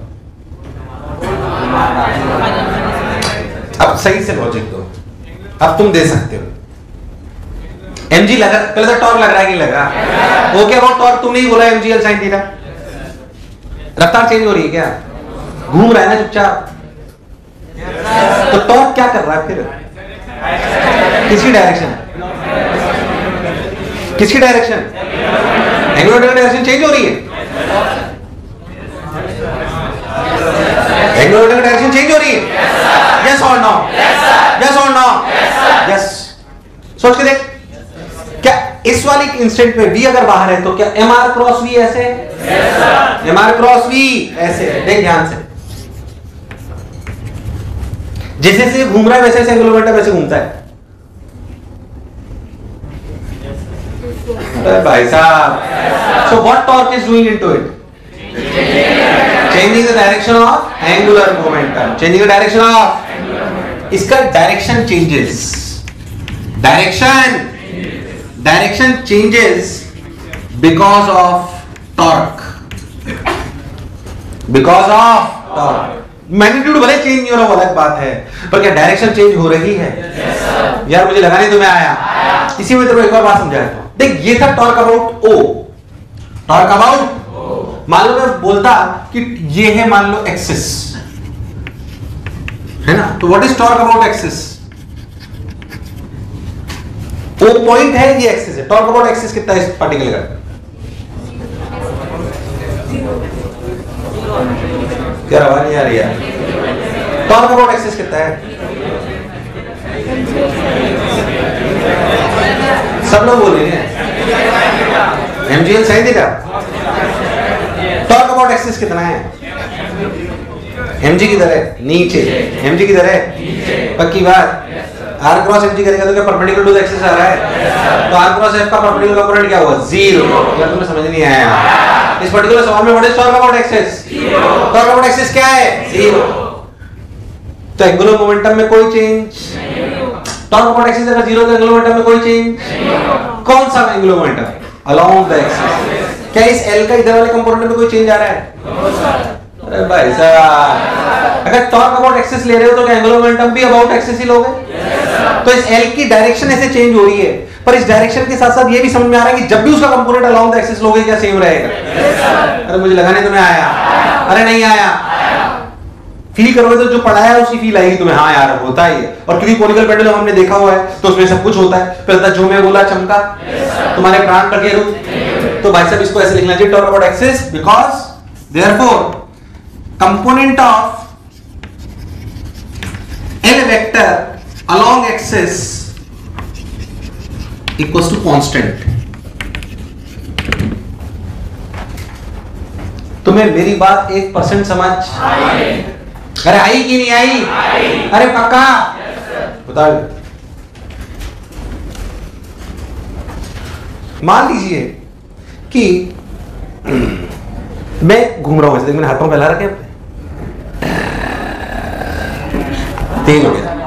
अब सही से लॉजिक दो, अब तुम दे सकते हो। mg लगा, पहले तो टॉर्क लग रहा है कि लग रहा? वो क्या अबाउट टॉर्क तुमने ही बोला mgl sin थीटा। रफ्तार चेंज हो रही है क्या? घूम रहा है ना चुपचाप। तो टॉर्क क्या कर रहा है फिर? किसकी डायरेक्शन? किसकी डायरेक्शन? एंगुलर डायरेक्शन चेंज हो रही है, एंगुलर डायरेक्शन चेंज हो रही है। यस और नो? यस और नो? यस। सोच के देख, क्या इस वाली इंस्टेंट में v अगर बाहर है तो क्या mr क्रॉस v ऐसे है? yes, mr क्रॉस v ऐसे है। देख ध्यान से, जैसे जैसे घूम रहा है वैसे वैसे एंगुलर मोमेंटम वैसे घूमता है। अरे भाई साहब, so what torque is doing into it? Changing the direction of angular momentum. Changing the direction of, इसका direction changes, direction direction changes because of torque, because of torque. Magnitude भले change नहीं हो रहा वो अलग बात है, पर क्या डायरेक्शन चेंज हो रही है? yes, यार मुझे लगा नहीं तुम्हें आया, आया। इसी में तेरे को एक और बात समझाया था। देख ये था torque about O, torque about, मान लो मैं बोलता कि ये है मान लो एक्सिस, है ना, तो what is torque about axis? O point है, ये एक्सिस है। टॉर्क अबाउट एक्सिस कितना है इस पार्टिकल का? क्या आवाज नहीं आ रही है? टॉर्क अबाउट एक्सिस कितना है? सब लोग बोल रहे हैं एमजीएल सही थी क्या? टॉर्क अबाउट एक्सिस कितना है? एमजी की तरह नीचे, एमजी की तरह पक्की बात। आर क्रॉस एमजी करेगा तो क्या परपेंडिकुलर टू द एक्सिस आ रहा है? तो आर क्रॉस एफ का परपेंडिकुलर कंपोनेंट क्या हुआ? जीरो। यार तुम्हें समझ नहीं आया इस पर्टिकुलर सवाल में? What is torque about axis? Torque about axis क्या है? जीरो। तो एंगुलर मोमेंटम में कोई चेंज, टॉर्क अबाउट एक्सिस अगर जीरो तो एंगुलर मोमेंटम में कोई चेंज। कौन सा angular momentum? Along the axis. क्या इस एल का इधर वाले कंपोनेंट में कोई चेंज आ रहा है? अरे भाई साहब, अगर टॉर्क अबाउट एक्सिस ले रहे हो तो क्या एंगुलर मोमेंटम भी अबाउट एक्सिस ही लोगे? तो इस एल की डायरेक्शन ऐसे चेंज हो रही है, पर इस डायरेक्शन के साथ साथ ये भी समझ में आ रहा है कि जब भी उसका कंपोनेंट अलोंग द एक्सिस लोगे क्या सेम रहेगा? अरे मुझे लगा नहीं तुम्हें आया। अरे नहीं आया, फील करोगे तो जो पढ़ाया है उसी फील आएगी तुम्हें। हाँ यार होता ही है, और क्योंकि कोनिकल पेंडुलम हमने देखा हुआ है तो उसमें सब कुछ होता है। पहले जो मैं बोला चमका, तुम्हारे प्राण कटे रुक। तो भाई साहब इसको ऐसे लिखना चाहिए, torque about axis because therefore component of L vector along axis equals to constant. तुम्हें मेरी बात एक परसेंट समझ आई? अरे आई कि नहीं आई? आई। अरे पक्का बताओ। मान लीजिए कि मैं घूम रहा हूं, ऐसे मैंने हाथों फैला रखे, तेज हो गया।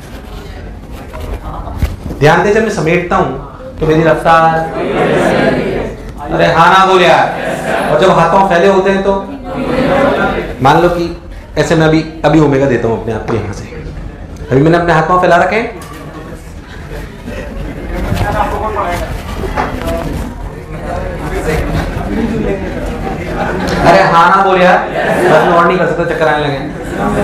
ध्यान दे, जब मैं समेटता हूं तो मेरी रफ्तार, अरे हाँ ना बोल यार। और जब हाथों फैले होते हैं तो मान लो कि ऐसे मैं अभी अभी ओमेगा देता हूं अपने आप को, यहां से अभी मैंने अपने हाथों फैला रखे हैं। अरे हाँ ना बोल यार, बस मैं और नहीं कर सकता, चक्कर आने लगे।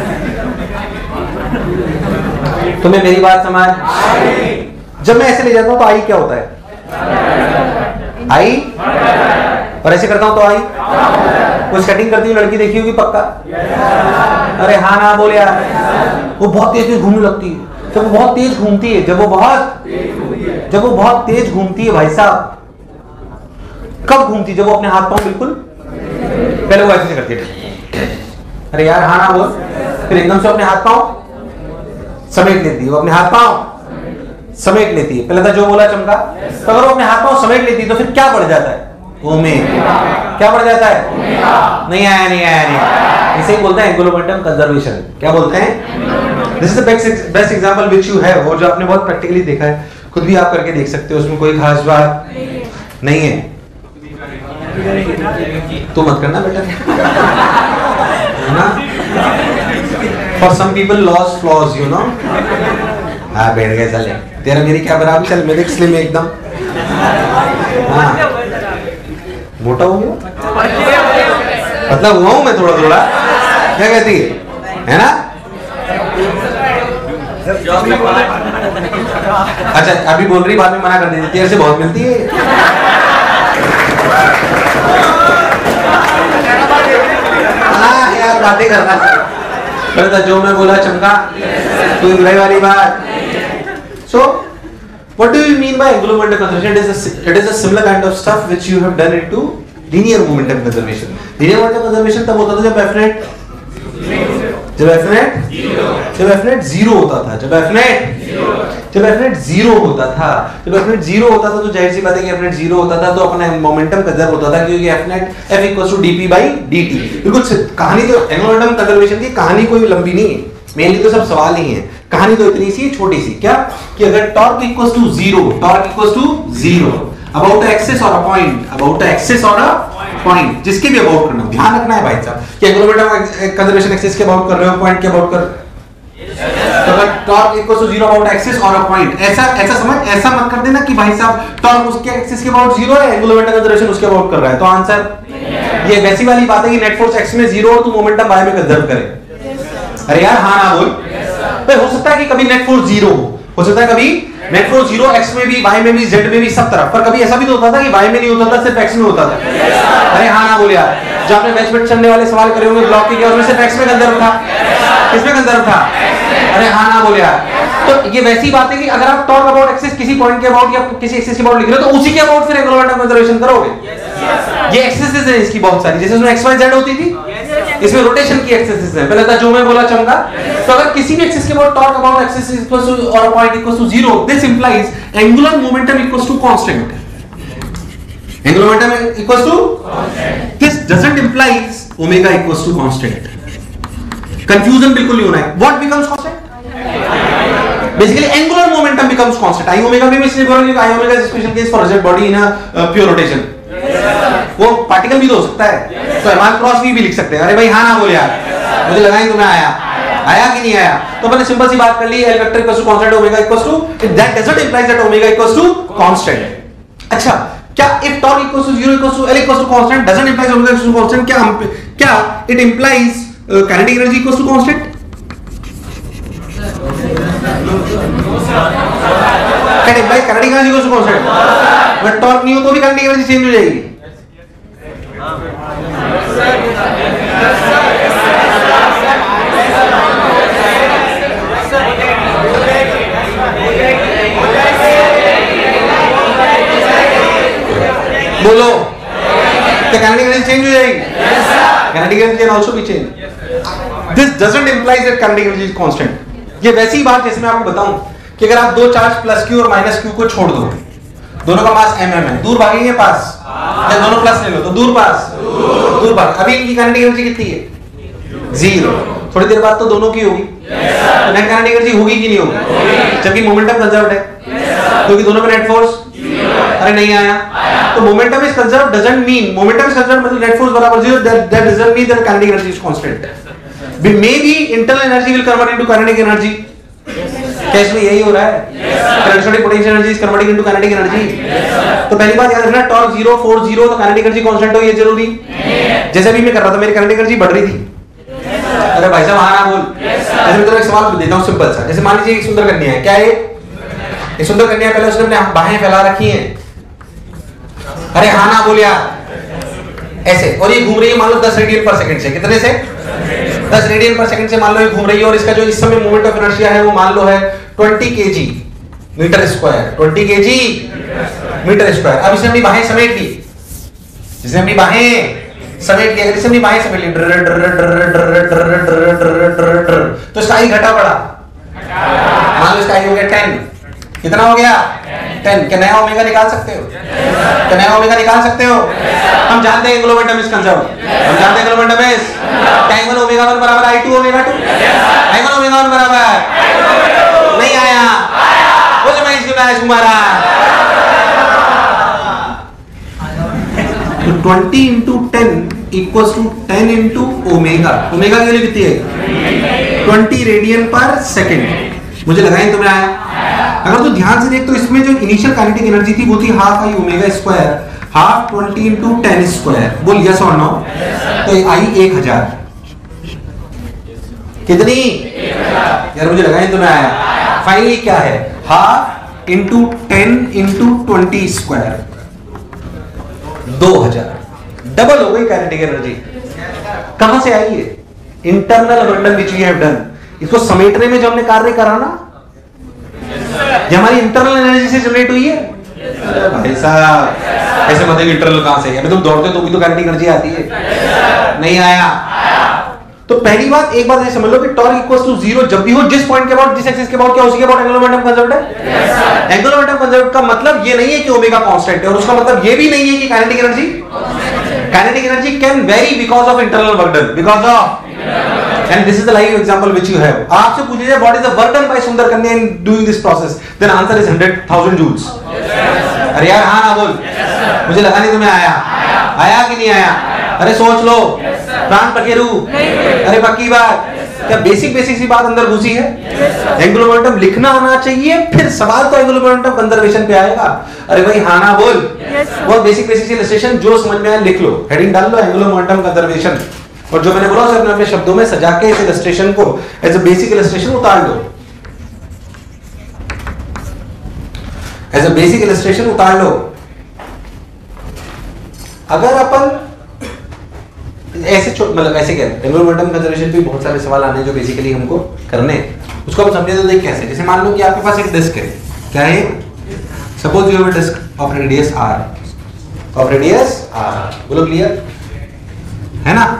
तुम्हें मेरी बात समझ? जब मैं ऐसे ले जाता हूं तो आई क्या होता है? आई। और ऐसे करता हूं तो आई। कुछ कटिंग करती हुई लड़की देखी होगी पक्का? अरे हाँ ना बोल यार। वो बहुत तेज तेज घूमने लगती है, जब वो बहुत तेज घूमती है, जब वो बहुत जब वो बहुत तेज घूमती है भाई साहब, कब घूमती? जब वो अपने हाथ पांव बिल्कुल पहले वो ऐसे करती है, अरे यार हाँ ना बोल, फिर एकदम से अपने हाथ पांव समेट लेती है। वो अपने हाथ पांव समेट लेती है। पहले था जो बोला चमका, तो अगर वो अपने हाथ पांव समेट लेती है तो फिर क्या बढ़ जाता है? ओमेगा। क्या बढ़ जाता है? नहीं आया नहीं आया नहीं आया। इसे ही बोलते हैं एंगुलर मोमेंटम कंजर्वेशन। क्या बोलते हैं? This is the best best example which you have, वो जो आपने बहुत प्रैक्टिकली देखा है, खुद भी आप करके देख सकते हो, उसमें कोई खास बात नहीं है। तो मत करना बेटा, है ना? For some people loss flaws, you know. हाँ बैठ गए चले, तेरा मेरी क्या बराबर? चल मेरे स्लिम एकदम। हाँ मोटा हो गया, मतलब हुआ हूं मैं थोड़ा थोड़ा, क्या कहती है, है ना? अच्छा अभी बोल रही, बाद में मना कर देती, तेरे से बहुत मिलती है। हाँ यार बातें करना चाहिए। जो मैं बोला चमका, तो बुराई वाली बात। सो What do you mean by angular momentum conservation? It is a, it is a similar kind of stuff which you have done into linear momentum conservation. Linear momentum conservation तब होता था जब F net जब F net जब F net zero होता था जब F net जब F net zero होता था जब F net zero होता था तो जाहिर सी बात है कि F net zero होता था तो अपना मोमेंटम कंजर्व होता था क्योंकि F net F equals to dp by dt। बिल्कुल कहानी तो angular momentum conservation की कहानी कोई लंबी नहीं है, मेनली तो सब सवाल ही है। कहानी तो इतनी सी छोटी सी, क्या कि अगर torque equals to zero, torque equals to zero about axis और अ पॉइंट, अबाउट एक्सिस और अ पॉइंट, जिसके भी अबाउट करना, ध्यान रखना है भाई साहब कि एंगुलर मोमेंटम कंजर्वेशन एक्सिस के अबाउट कर रहे हो, पॉइंट के अबाउट कर, तो अगर torque equals to zero about axis और अ पॉइंट, ऐसा ऐसा समझ, ऐसा मत कर देना कि भाई साहब टॉर्क उसके एक्सिस के अबाउट जीरो है, एंगुलर मोमेंटम कंजर्वेशन उसके अबाउट कर रहा है, तो आंसर ये वैसी वाली बात है कि नेट फोर्स एक्स में जीरो हो तो मोमेंटम वाई में कंजर्व करे। अरे यार हाँ ना बोल, भाई हो सकता है कि कभी नेट फोर्स जीरो हो, हो सकता है कभी नेट फोर्स जीरो एक्स में भी, वाई में भी, जेड में भी, सब तरफ, पर कभी ऐसा भी तो होता था कि वाई में नहीं होता था, सिर्फ एक्स में होता था। अरे हाँ ना बोल यार, जब आपने बेंच पे चढ़ने वाले सवाल करे होंगे ब्लॉक के, क्या उसमें सिर्फ एक्स में कंजर्व था, किसमें कंजर्व था? अरे हाँ ना बोल यार। तो ये वैसी बात है कि अगर आप टॉर्क अबाउट एक्सिस किसी पॉइंट के अबाउट या किसी एक्सिस के अबाउट लिख रहे हो तो उसी के अबाउट फिर एंगुलर मोमेंटम कंजर्वेशन करोगे। ये एक्सिसेस हैं इसकी बहुत सारी, जैसे उसमें एक्स वाई जेड होती थी, इसमें रोटेशन की एक्सिस है, पहले था जो मैं बोला चमका। तो अगर किसी भी एक्सिस के about torque about axis equals to और a point equals to zero, this implies angular momentum equals to constant. Angular momentum equals to constant, this doesn't implies omega equals to constant. Confusion बिल्कुल नहीं होना है। What becomes constant? Basically angular momentum becomes constant. I omega भी इसलिए बोल रहा हूं कि I omega is special case for rigid body in a pure rotation. वो पार्टिकल भी तो हो सकता है, तो एम क्रॉस भी, भी लिख सकते हैं। अरे भाई हाँ ना बोल यार, मुझे लगा ही तुम्हें आया आया कि नहीं आया। तो मैंने सिंपल सी बात कर ली, L vector equals to constant, omega equals to, that doesn't implies that omega equals to constant. अच्छा, क्या if torque equals to zero equals to L equals to constant doesn't implies omega equals to constant, क्या क्या it implies kinetic energy equals to constant? Can implies kinetic energy equals to constant? अगर torque नहीं हो तो भी kinetic energy change हो जाएगी। बोलो, क्या काइनेटिक एनर्जी चेंज हो जाएगी? Kinetic energy can also be change. This doesn't implies that kinetic energy is constant. ये वैसी बात जैसे मैं आपको बताऊं कि अगर आप दो चार्ज प्लस क्यू और माइनस क्यू को छोड़ दो, दोनों का मास एम एम है, दूर भागेंगे पास, या दोनों प्लस ले लो तो दूर पास, दूर भाग। अभी इनकी काइनेटिक एनर्जी कितनी है? जीरो। थोड़ी देर बाद तो दोनों की होगी, तो नेट काइनेटिक एनर्जी होगी कि नहीं होगी? जबकि मोमेंटम कंजर्व्ड है, क्योंकि दोनों में नेट फोर्स, अरे नहीं आया, तो momentum is conserved doesn't mean, momentum is conserved मतलब नेट फोर्स बराबर zero, that that doesn't mean that kinetic energy is constant. Maybe internal energy will convert into kinetic energy. क्या इसमें यही हो रहा है? Electrostatic potential energy is converting into kinetic energy. तो पहली बात याद रखना, टॉर्क जीरो, फोर्स जीरो, तो काइनेटिक एनर्जी कांस्टेंट हो, ये जरूरी। जैसे अभी मैं कर रहा था, मेरी काइनेटिक एनर्जी बढ़ रही थी। अरे भाई साहब हाँ ना बोल। जैसे मैं तुम्हें एक सवाल देता हूं सिंपल सा, जैसे मान लीजिए एक सुंदर कन्या है, क्या है एक सुंदर कन्या, पहले उसने अपने बाहें फैला रखी हैं, अरे हाँ ना बोल यार, ऐसे, और ये घूम रही है मान लो दस रेडियन पर सेकंड से, कितने से? दस रेडियन पर सेकंड से मान लो ये घूम रही है, और इसका जो इस समय मोमेंट ऑफ इनर्शिया है वो मान लो है twenty kg metre square, twenty kg metre square. अब इसने अपनी बाहें समेट ली, जिसने अपनी बाहें समेट लिया, जिसने अपनी बाहें समेट ली, तो इसका आई घटा बढ़ा, मान लो इसका आई हो गया टेन, कितना हो गया? टेन। क्या नया ओमेगा निकाल सकते हो? क्या नया ओमेगा निकाल सकते हो? हम जानते हैं एंगुलर मोमेंटम इज कंजर्व्ड, हम जानते हैं angular momentum is tan one omega one बराबर I two omega two, I one omega one बराबर नहीं आया, वो जो मैं इसको आया तुम्हारा तो twenty into ten equals to ten into omega. Omega की वैल्यू कितनी है? ट्वेंटी रेडियन पर सेकंड। मुझे लगा ही तुम्हें आया। अगर तो ध्यान से देख तो इसमें जो इनिशियल काइनेटिक एनर्जी थी वो थी half I omega square, half twenty into ten square. बोल यस और नो? तो आई एक हजार, कितनी? यार मुझे लगा ही तुम्हें आया। फाइनली क्या है? Half into ten into twenty square, दो हजार। डबल हो गई काइनेटिक एनर्जी। कहां से आई है? Internal momentum which we have done. इसको समेटने में जो हमने कार्य करा ना, ये हमारी इंटरनल एनर्जी से जनरेट हुई है। अरे भाई साहब ऐसे बताइए इंटरनल कहां से है? तुम दौड़ते तो भी तो काइनेटिक एनर्जी आती है, नहीं आया? तो पहली बात, एक बात ये समझ लो कि टॉर्क इक्वल्स टू जीरो जब भी हो, जिस पॉइंट के अबाउट, जिस एक्सिस के अबाउट, क्या उसी के अबाउट एंगुलर मोमेंटम कंजर्व्ड है। एंगुलर मोमेंटम कंजर्व्ड का मतलब ये नहीं है कि ओमेगा कांस्टेंट है, और उसका मतलब ये भी नहीं है कि kinetic energy kinetic energy can vary because of internal work done, because of, and this is the live example which you have. आपसे पूछा जाए what is the work done by सुंदर कन्या in doing this process, then answer is hundred thousand joules. अरे यार हाँ ना बोल, मुझे लगा नहीं तुम्हें आया आया कि नहीं आया? अरे सोच लो, प्राण पखेरु, अरे पक्की बात, क्या बेसिक बेसिक सी बात अंदर घुसी है? एंगुलर मोमेंटम लिखना आना चाहिए, फिर सवाल तो एंगुलर मोमेंटम कंजर्वेशन पे आएगा। अरे भाई हाँ ना बोल, बहुत बेसिक बेसिक सी इलस्ट्रेशन जो समझ में आए लिख लो, हेडिंग डाल लो एंगुलर मोमेंटम कंजर्वेशन, और जो मैंने बोला उसे अपने अपने शब्दों में सजा के इस इलस्ट्रेशन को एज अ बेसिक इलस्ट्रेशन उतार लो, एज अ बेसिक इलस्ट्रेशन उतार लो। अगर अपन ऐसे मतलब ऐसे क्या एंगुलर मोमेंटम कंजर्वेशन पे बहुत सारे सवाल आने जो बेसिकली हमको करने, उसको हम समझे तो देख कैसे। जैसे मान लो कि आपके पास एक डिस्क है, क्या है? Suppose you have a disc of radius r, of radius r, बोलो क्लियर है ना?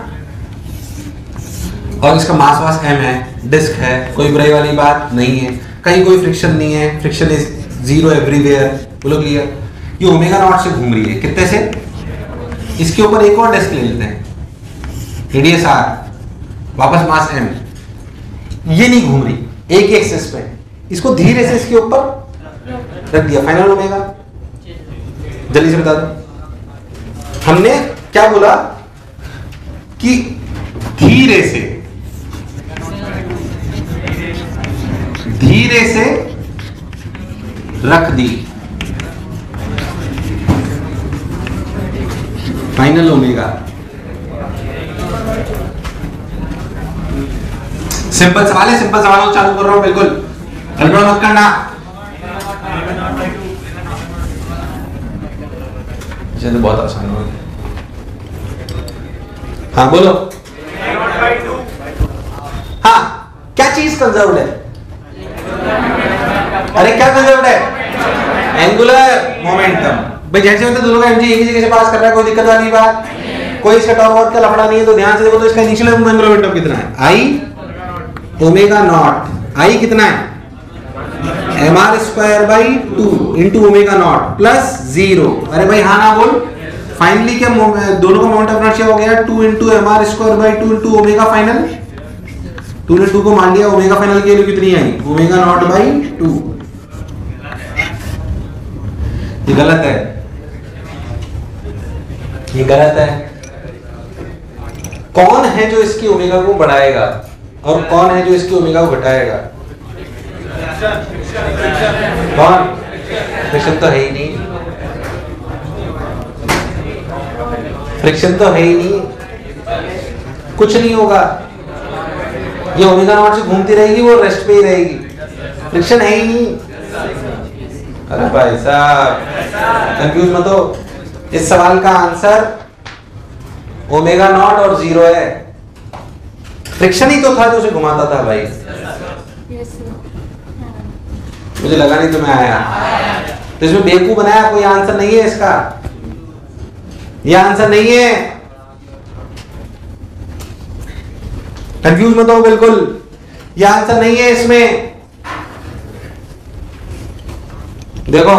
और इसका मास वास m है, डिस्क है, कोई बुराई वाली बात नहीं है, कहीं कोई फ्रिक्शन नहीं है, फ्रिक्शन इज जीरो एवरीवेयर, बोलो क्लियर। ये ओमेगा नॉट से घूम रही है, कितने से? इसके ऊपर एक और डिस्क ले लेते हैं, रेडियस r, वापस मास m, ये नहीं घूम रही, एक ही एक्सिस पे, इसको धीरे से इसके ऊपर रख दिया, फाइनल ओमेगा। जल्दी से बता दो, हमने क्या बोला कि धीरे से धीरे से रख दी, फाइनल ओमेगा। सिंपल सवाल है, सिंपल सवाल चालू कर रहा हूं, बिल्कुल गड़बड़ मत करना। चलो बहुत आसान हो गया। हाँ बोलो। हाँ, क्या चीज कंजर्व्ड है? अरे क्या कंजर्व्ड है? Angular momentum. भाई जैसे होते दोनों का एमजी एक ही जगह से पास कर रहा है, कोई दिक्कत वाली बात, कोई इसका टॉर्क वर्क का लफड़ा नहीं है। तो ध्यान से देखो तो इसका इनिशियल एंगुलर मोमेंटम कितना है? आई ओमेगा नॉट। आई कितना है? M R square by two into omega naught plus zero. अरे भाई हाँ ना बोल। फाइनली क्या दोनों का मोमेंट ऑफ इनर्शिया हो गया two into M R square by two into omega final. Two ने टू को मान लिया, ओमेगा फाइनल की वैल्यू कितनी आई? Omega naught by two. ये गलत है, ये गलत है। कौन है जो इसकी ओमेगा को बढ़ाएगा और कौन है जो इसकी ओमेगा को घटाएगा? कौन? फ्रिक्शन तो है ही नहीं, फ्रिक्शन तो है ही नहीं, कुछ नहीं होगा। ये ओमेगा नॉट से घूमती रहेगी, वो रेस्ट पे ही रहेगी, फ्रिक्शन है ही नहीं। अरे भाई साहब कंफ्यूज मत हो, इस सवाल का आंसर ओमेगा नॉट और जीरो है। फ्रिक्शन ही तो था जो उसे घुमाता था भाई। मुझे लगा नहीं तुम्हें आया, तो इसमें बेवकूफ बनाया, कोई आंसर नहीं है इसका, ये आंसर नहीं है। कंफ्यूज मत हो बिल्कुल, ये आंसर नहीं है इसमें। देखो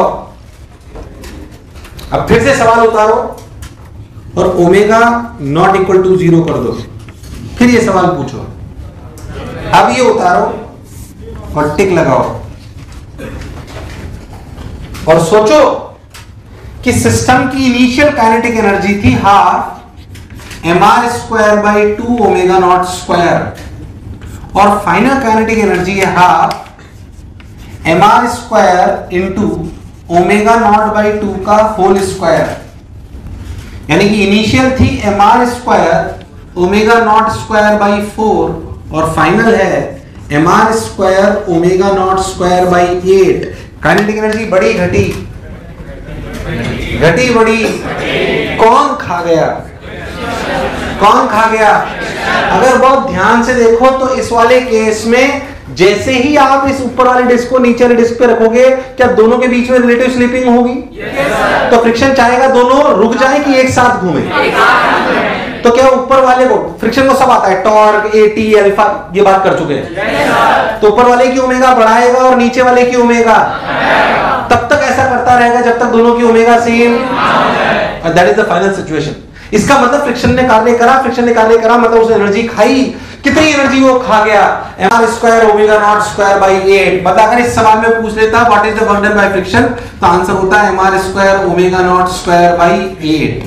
अब फिर से सवाल उतारो और omega naught equal to zero कर दो, फिर ये सवाल पूछो। अब ये उतारो और टिक लगाओ और सोचो कि सिस्टम की इनिशियल काइनेटिक एनर्जी थी half M R square by two omega naught square और फाइनल काइनेटिक एनर्जी है half M R square into omega naught by two का होल स्क्वायर। यानी कि इनिशियल थी M R square omega naught square by four और final है M R square omega naught square by eight. Kinetic energy बढ़ी घटी? घटी बढ़ी? कौन खा गया? कौन खा गया? अगर बहुत ध्यान से देखो तो इस वाले केस में जैसे ही आप इस ऊपर वाले डिस्क को नीचे वाले डिस्क पे रखोगे, क्या दोनों के बीच में रिलेटिव स्लिपिंग होगी? yes, तो फ्रिक्शन चाहेगा दोनों रुक जाए कि एक साथ घूमे? तो क्या ऊपर वाले को फ्रिक्शन को सब आता है, टॉर्क, एटी, अल्फा, ये बात कर चुके हैं। yes, तो ऊपर वाले की ओमेगा बढ़ाएगा और नीचे वाले की ओमेगा तब तक ऐसा करता रहेगा जब तक दोनों की omega same. That is the final situation. इसका मतलब फ्रिक्शन ने कार्य करा, फ्रिक्शन ने कार्य करा मतलब उसने एनर्जी खाई। कितनी एनर्जी वो खा गया? M R square omega naught square by eight. बता, अगर इस सवाल में पूछ लेता what is the work done by friction, तो आंसर होता है M R square omega naught square by eight.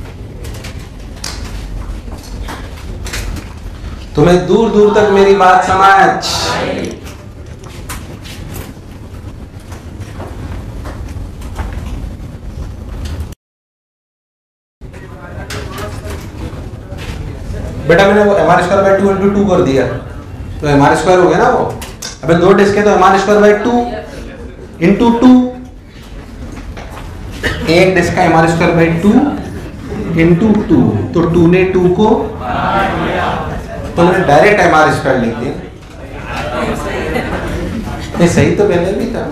तुम्हें दूर दूर तक मेरी बात समझ? बेटा मैंने वो M R square by two into two कर दिया तो एम आर स्क्वायर हो गया ना वो। अबे दो डिस्क है तो M R square by two into two, एक डिस्क का M R square by two into two, तो टू ने टू को तो मैंने डायरेक्ट एम आर स्क्वायर लिख दिया। ये सही तो पहले भी था।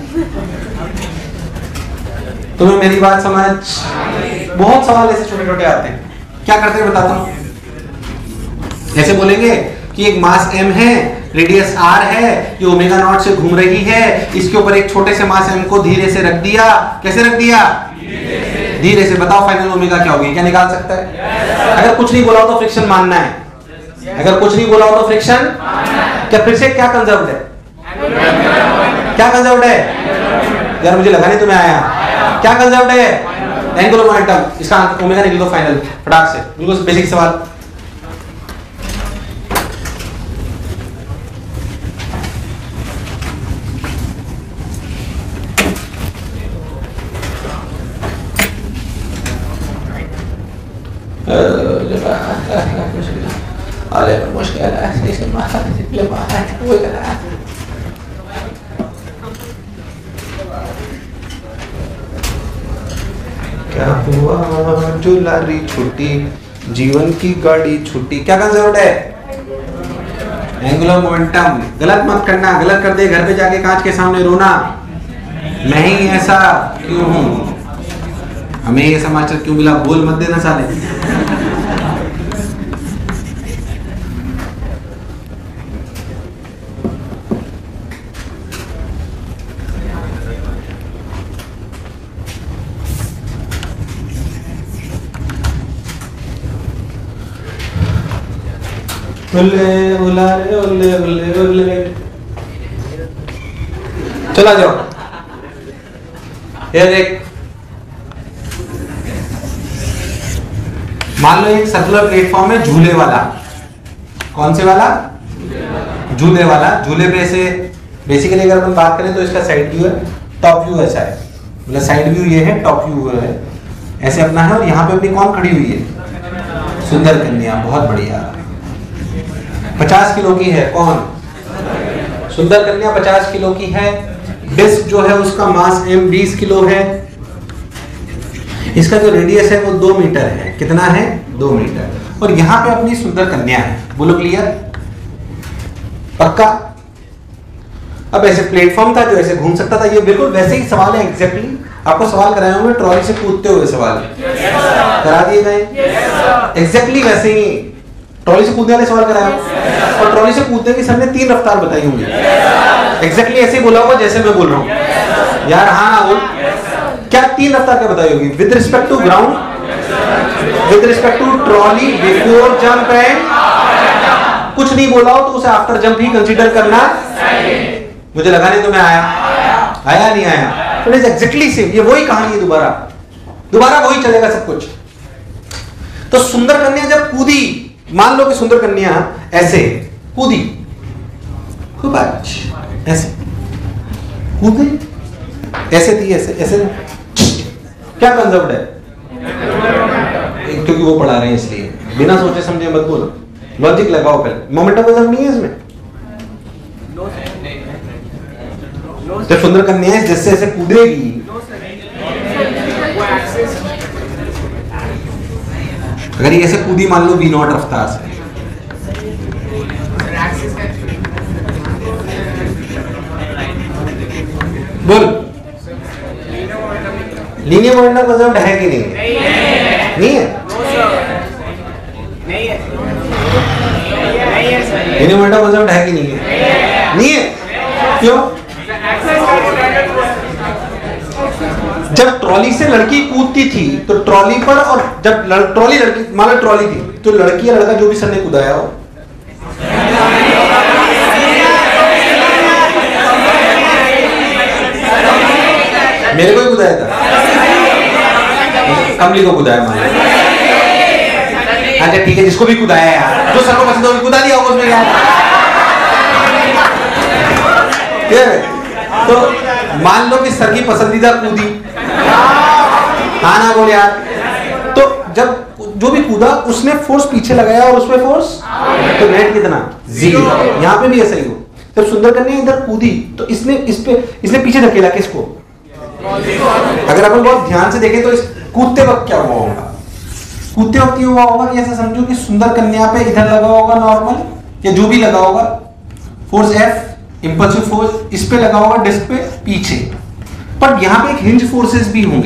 तुम्हें मेरी बात समझ? बहुत सवाल ऐसे छोटे छोटे आते हैं, क्या करते हैं बताता हूं। ऐसे बोलेंगे कि एक मास m है, रेडियस r है, ये ओमेगा नॉट से घूम रही है, इसके ऊपर एक छोटे से मास m को धीरे से रख दिया। कैसे रख दिया? धीरे से। बताओ फाइनल ओमेगा क्या होगी? क्या निकाल सकता है? yes, अगर कुछ नहीं बोला हो तो फ्रिक्शन मानना है। yes, अगर कुछ नहीं बोला हो तो फ्रिक्शन क्या? फिर से क्या कंजर्व्ड है? क्या कंजर्व्ड है? यार मुझे लगा नहीं तुम्हें आया। क्या कंजर्व्ड है? Angular momentum. इसका ओमेगा निकल दो फाइनल फटाक से, बिल्कुल बेसिक सवाल। अरे मुश्किल है इसके माथे वो क्या हुआ जो लारी छुट्टी जीवन की गाड़ी छुट्टी। क्या कंजर्व्ड है? Angular momentum. गलत मत करना, गलत कर दे घर पे जाके कांच के सामने रोना, मैं ही ऐसा क्यों हूं, हमें ये समाचार क्यों मिला, बोल मत देना साले। उल्ले उलारे उल्ले उल्ले उल्ले। चला जाओ। ये देख, मान लो एक सर्कुलर प्लेटफॉर्म है झूले वाला। कौन से वाला? झूले वाला। झूले पे से बेसिकली अगर हम बात करें तो इसका साइड व्यू है, टॉप व्यू ऐसा है, मतलब साइड व्यू ये है, टॉप व्यू है ऐसे अपना है। और यहाँ पे अपनी कौन खड़ी हुई है? सुंदर कन्या। बहुत बढ़िया। पचास किलो की है। कौन? सुंदर कन्या पचास किलो की है। डिस्क जो है उसका मास m बीस किलो है। इसका जो रेडियस है वो दो मीटर है। कितना है? दो मीटर। और यहाँ पे अपनी सुंदर कन्या है। बोलो क्लियर? पक्का? अब ऐसे प्लेटफॉर्म था जो ऐसे घूम सकता था। ये बिल्कुल वैसे ही सवाल है एग्जैक्टली। आपको सवाल कराए होंगे ट्रॉली से कूदते हुए सवाल करा दिए गए एग्जैक्टली वैसे ही। ट्रॉली से कूदने वाले सवाल कराए yes, और ट्रॉली से कूदने की सर ने तीन रफ्तार बताई होंगी। एग्जैक्टली exactly ऐसे ही बोला होगा जैसे मैं बोल रहा हूँ। yes, यार हाँ ना बोल। yes, क्या तीन रफ्तार क्या बताई होगी? With respect to ground, with respect to trolley, before jump and कुछ नहीं बोला हो तो उसे आफ्टर जंप ही कंसीडर करना। मुझे लगा नहीं तुम्हें आया। आया नहीं आया? तो एग्जैक्टली सेम, ये वही कहानी है। दोबारा दोबारा वही चलेगा सब कुछ। तो सुंदर कन्या जब कूदी, मान लो कि सुंदर कन्या ऐसे कूदी, खूब ऐसे कूदी, ऐसे थी, ऐसे ऐसे। क्या कंजर्व्ड है? क्योंकि वो पढ़ा रहे हैं इसलिए। बिना सोचे समझे मत बोलो, लॉजिक लगाओ पहले। मोमेंटम कंजर्व नहीं है इसमें। तो सुंदर कन्या जैसे ऐसे कूदेगी, अगर ये ऐसे कूदी मान लो वी नॉट रफ्तार से, बोल, लीनियर मोमेंटम कंजर्व्ड है कि नहीं? नहीं है। लीनियर मोमेंटम कंजर्व्ड है कि नहीं है? नहीं है। क्यों? जब ट्रॉली से लड़की कूदती थी तो ट्रॉली पर, और जब लड़, ट्रॉली लड़की मान लो ट्रॉली थी तो लड़की या लड़का जो भी सर ने कूदाया हो, मेरे को ही कूदाया था, कमली को कूदाया मान लो। अच्छा ठीक है, जिसको भी कूदाया यार, जो सर को पसंद हो कूदा दिया होगा उसमें क्या है? तो मान लो कि सर की पसंदीदा कूदी, हाँ ना बोल यार। तो जब जो भी कूदा उसने फोर्स पीछे लगाया और उसमें फोर्स, तो नेट कितना? जीरो। यहाँ पे भी ऐसा ही हो, जब सुंदर कन्या इधर कूदी तो इसने इस पे इसने पीछे धकेला किसको? अगर अपन बहुत ध्यान से देखें तो इस कूदते वक्त क्या हुआ होगा? कूदते वक्त ये हुआ होगा कि ऐसा समझो कि सुंदर कन्या पे इधर लगा होगा नॉर्मल, या जो भी लगा होगा फोर्स एफ, इंपल्सिव फोर्स इस पे लगा होगा डिस्क पे पीछे, पर यहां पे एक हिंज फोर्सेस भी होंगे।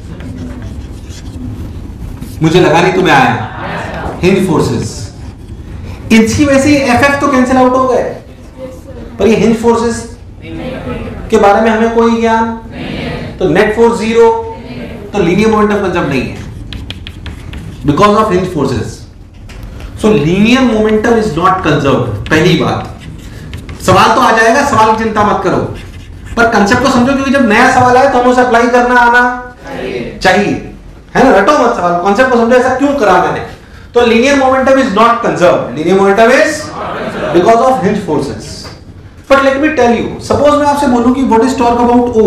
मुझे लगा नहीं तुम्हें आया, हिंज फोर्सेस, इसकी वजह से एफ एफ तो कैंसिल आउट हो गए, पर ये हिंज फोर्सेस के बारे में हमें कोई ज्ञान नहीं, तो नेट फोर्स जीरो, तो लीनियर मोमेंटम कंजर्व नहीं है because of hinge forces. So linear momentum is not conserved. पहली बात, सवाल तो आ जाएगा, सवाल की चिंता मत करो, पर कंसेप्ट को समझो, क्योंकि जब नया सवाल आए तो हमें उसे अप्लाई करना आना चाहिए, है ना? रटो मत सवाल, कॉन्सेप्ट को समझो ऐसा क्यों करा मैंने। तो linear momentum is not conserved, linear momentum is because of hinge forces. But let me tell you, suppose मैं आपसे बोलूं कि what is torque about O,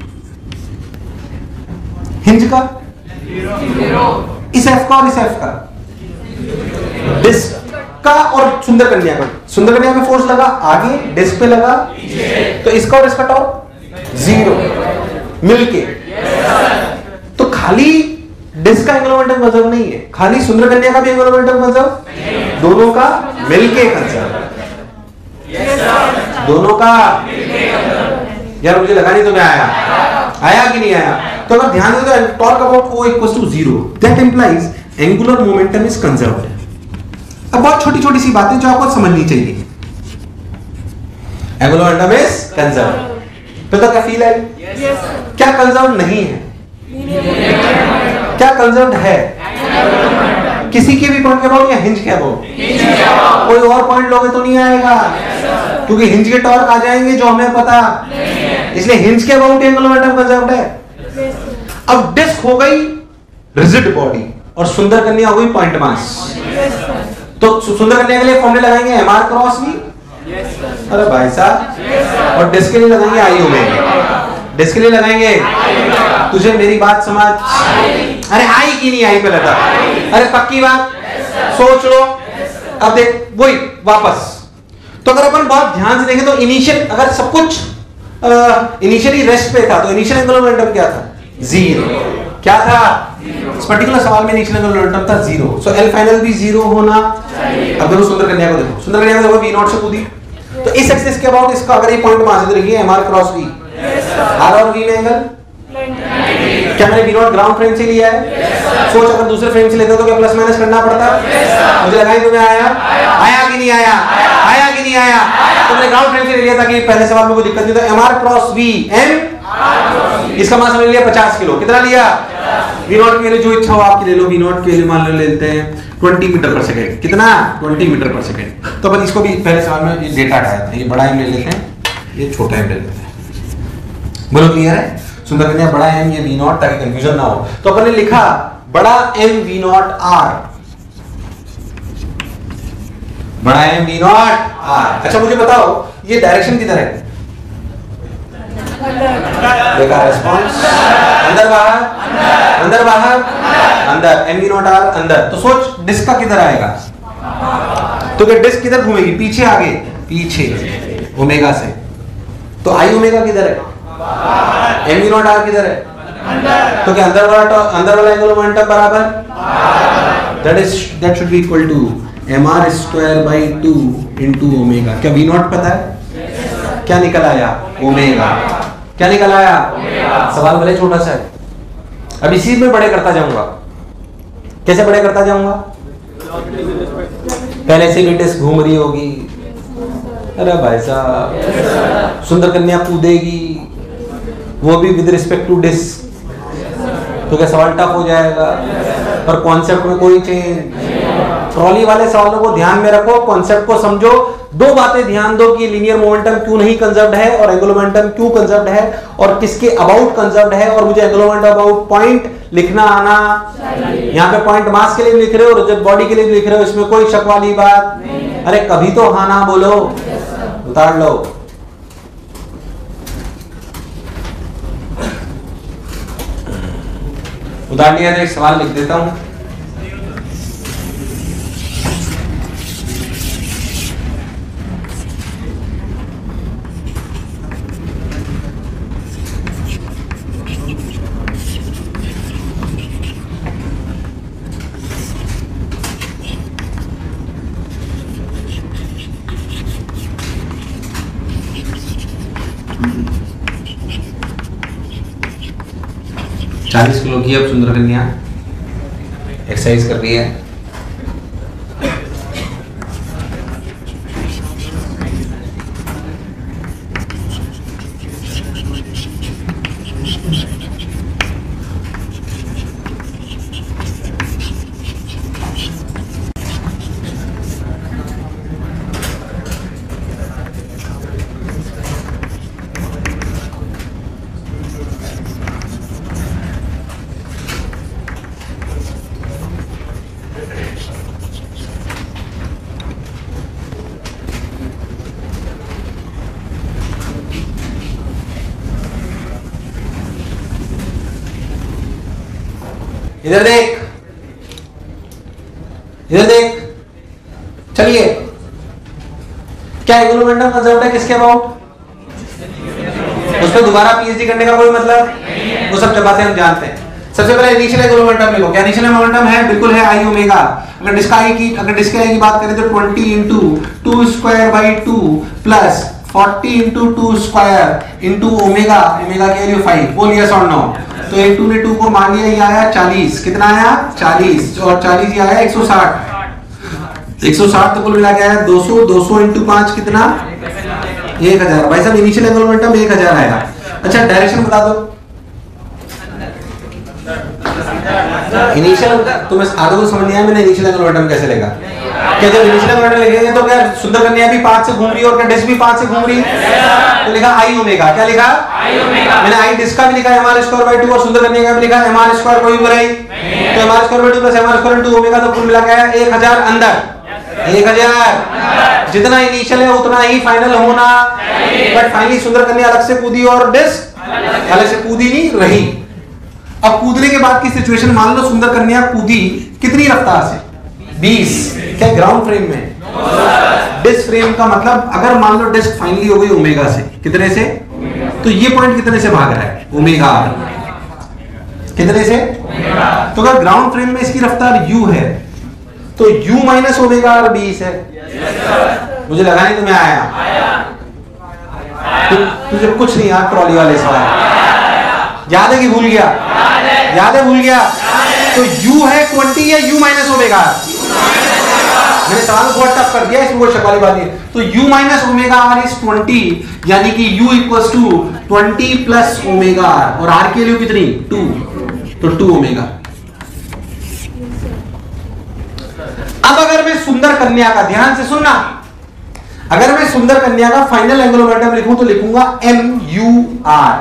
hinge का, इस एफ का और इस एफ का, डिस्क का और सुंदर कन्या का। सुंदर कन्या पे फोर्स लगा आगे, डिस्क पे लगा, तो इसका और इसका टॉर्क जीरो मिलके। तो खाली डिस्क का एंगुलर मोमेंटम कंजर्व नहीं है, खाली सुंदर कन्या का भी एंगुलर मोमेंटम कंजर्व, दोनों का मिलके कंजर्व, दोनों का। यार मुझे लगा नहीं तो मैं आया आया कि नहीं आया? तो अगर ध्यान दो, torque about O equals to zero, that implies angular momentum is conserved. अब बहुत छोटी छोटी सी बातें जो आपको समझनी चाहिए। एंगुलर मोमेंटम इज कंजर्व्ड, तो क्या फील है? क्या कंजर्व नहीं है? क्या कंजर्व्ड है? किसी के भी पॉइंट के अबाउट या हिंज के अबाउट? कोई और पॉइंट लोगे तो नहीं आएगा, क्योंकि हिंज के टॉर्क आ जाएंगे जो हमें पता, इसलिए हिंज के अबाउट एंगुलर मोमेंटम कंजर्व्ड है। अब डिस्क हो गई रिजिड बॉडी और सुंदर कन्या हो गई पॉइंट मास, तो सुंदर कन्या के लिए फॉर्मूला लगाएंगे एम आर क्रॉस वी, अरे भाई साहब, और डिस्क के लिए लगाएंगे आई ओमेगा, डिस्क के लिए लगाएंगे, तुझे मेरी बात समझ? अरे आई की नहीं आई पे लगा, अरे पक्की बात, सोच लो। अब देख वही वापस, तो अगर अपन बहुत ध्यान से देखें तो इनिशियल, अगर सब कुछ इनिशियली रेस्ट पे था तो इनिशियल एंगुलर मोमेंटम क्या था? जीरो। क्या था इस पर्टिकुलर सवाल में? इनिशियल एंगुलर मोमेंटम था जीरो। सो एल फाइनल भी जीरो होना। अब देखो सुंदर कन्या को, देखो सुंदर कन्या को देखो, वी नॉट से कूदी, तो इस एक्सिस के अबाउट इसका अगर ये पॉइंट मास देखिए M R cross V, R और वी में एंगल, क्या मैंने वी नॉट ग्राउंड फ्रेम से लिया है? सोच अगर दूसरे फ्रेम से लेते तो क्या प्लस माइनस करना पड़ता? मुझे लगा ही तुम्हें आया आया कि नहीं आया? आया कि नहीं आया? तुमने ग्राउंड फ्रेम से ले लिया था कि पहले सवाल में कोई दिक्कत नहीं। तो M R cross V, M इसका मास हमने लिया पचास किलो, कितना लिया? वी नॉट के लिए जो इच्छा हो आपकी ले लो, वी नॉट के लिए मान लो लेते हैं बीस मीटर पर सेकंड, कितना? बीस मीटर पर सेकंड। तो अपन इसको भी पहले सवाल में ये डेटा हटाया था, ये बड़ा एम ले लेते हैं, ये छोटा एम ले लेते हैं। बोलो क्लियर है? सुंदर कन्या बड़ा एम, ये वी नॉट, ताकि कंफ्यूजन ना हो। तो अपन ने लिखा बड़ा एम वी नॉट आर, बड़ा एम वी नॉट आर। अच्छा मुझे बताओ ये डायरेक्शन किधर है? देखा रेस्पॉन्स, अंदर बाहर, अंदर बाहर, अंदर, एम वी नॉट आर अंदर। तो सोच डिस्क का किधर आएगा? तो क्या डिस्क किधर घूमेगी? पीछे आगे, पीछे ओमेगा से। तो आई ओमेगा किधर है? एम वी नॉट आर किधर है? तो क्या अंदर वाला अंदर वाला एंगुलर मोमेंटम बराबर, that is that should be equal to M R square by two into omega. क्या वी नॉट पता है? क्या निकल आया? ओमेगा। क्या निकल आया? सवाल भले छोटा सा है, अब इसी में बड़े करता जाऊंगा। कैसे बड़े करता जाऊंगा? पहले से भी डिस्क घूम रही होगी, अरे भाई साहब सुंदर कन्या कूदेगी, वो भी विद रिस्पेक्ट टू डिस्क, तो क्या सवाल टफ हो जाएगा? पर कॉन्सेप्ट में कोई चेंज। ट्रॉली वाले सवालों को ध्यान में रखो, कॉन्सेप्ट को समझो। दो बातें ध्यान दो कि लीनियर मोमेंटम क्यों नहीं कंजर्व्ड है और एंगुलर मोमेंटम क्यों कंजर्व्ड है और किसके अबाउट कंजर्व्ड है, और मुझे एंगुलर मोमेंटम अबाउट पॉइंट लिखना आना। यहाँ पे पॉइंट मास के लिए लिख रहे हो, जब बॉडी के लिए लिख रहे हो, इसमें कोई शक वाली बात। अरे कभी तो हाँ ना बोलो, उतार लो। उतार लिया तो एक सवाल लिख देता हूं। चालीस किलो की अब सुंदर कन्या एक्सरसाइज कर रही है। इधर देख, इधर देख, चलिए क्या एंगुलर मोमेंटम कंजर्व्ड है किसके अबाउट? उस पर दोबारा पीएचडी करने का कोई मतलब, वो सब बातें हम जानते हैं। सबसे पहले इनिशियल एंगुलर मोमेंटम लिखो। क्या इनिशियल मोमेंटम है? बिल्कुल है, आई ओमेगा। अगर डिस्क आई की अगर डिस्क आई की बात करें तो twenty into two square by two plus forty into two square into omega, omega के लिए फाइव। बोल यस और नो? तो एक टू ने टू को मान लिया, ये आया चालीस। कितना आया? चालीस। और चालीस ये आया एक सौ साठ। एक सौ साठ तो कुल मिला के आया दो सौ। दो सौ इंटू पांच कितना? एक हजार। भाई साहब इनिशियल एंगुलर मोमेंटम एक हजार आया। अच्छा डायरेक्शन बता दो। इनिशियल तुम्हें आगे तो समझ नहीं आया मैंने इनिशियल एंगुलर मोमेंटम कैसे लेगा? क्या जब इनिशियल एंगुलर मोमेंटम लिखेंगे तो क्या सुंदर कन्या भी पांच से घूम रही है और क्या डिस्क भी पांच से घूम रही है, तो लिखा आई ओमेगा। क्या लिखा? I omega. मैंने आई डिस्क का भी लिखा M R square by two और सुंदर कन्या का भी लिखा एम आर स्क्वायर कोई भी नहीं, तो M R square by two plus M R square into omega, तो कुल मिला के आया एक हजार अंदर। एक हजार। जितना इनिशियल है उतना ही फाइनल होना, बट फाइनली सुंदर कन्या अलग से कूदी और डिस्क अलग से कूदी नहीं रही। अब कूदने के बाद की सिचुएशन मान लो सुंदर कन्या कूदी कितनी रफ्तार से? बीस। क्या ग्राउंड फ्रेम में? डिस्क फ्रेम का मतलब अगर मान लो डिस्क फाइनली हो गई ओमेगा से, कितने से? तो ये पॉइंट कितने से भाग रहा है? ओमेगा। कितने से? तो अगर ग्राउंड फ्रेम में इसकी रफ्तार u है तो u माइनस ओमेगा और बीस है। मुझे लगा नहीं तुम्हें आया, तुझे तो कुछ नहीं याद ट्रॉली वाले सवाल याद है कि भूल गया? याद है, भूल गया। तो u है ट्वेंटी या u माइनस ओमेगा? मैंने सवाल बहुत टफ कर दिया, इसमें कोई शक वाली बात नहीं। तो u minus omega R is twenty, यानी कि u equals to twenty plus omega R, और r की वैल्यू कितनी? टू, तो टू ओमेगा। अब अगर मैं सुंदर कन्या का, ध्यान से सुनना, अगर मैं सुंदर कन्या का फाइनल एंगुलर मोमेंटम लिखूं तो लिखूंगा M U R.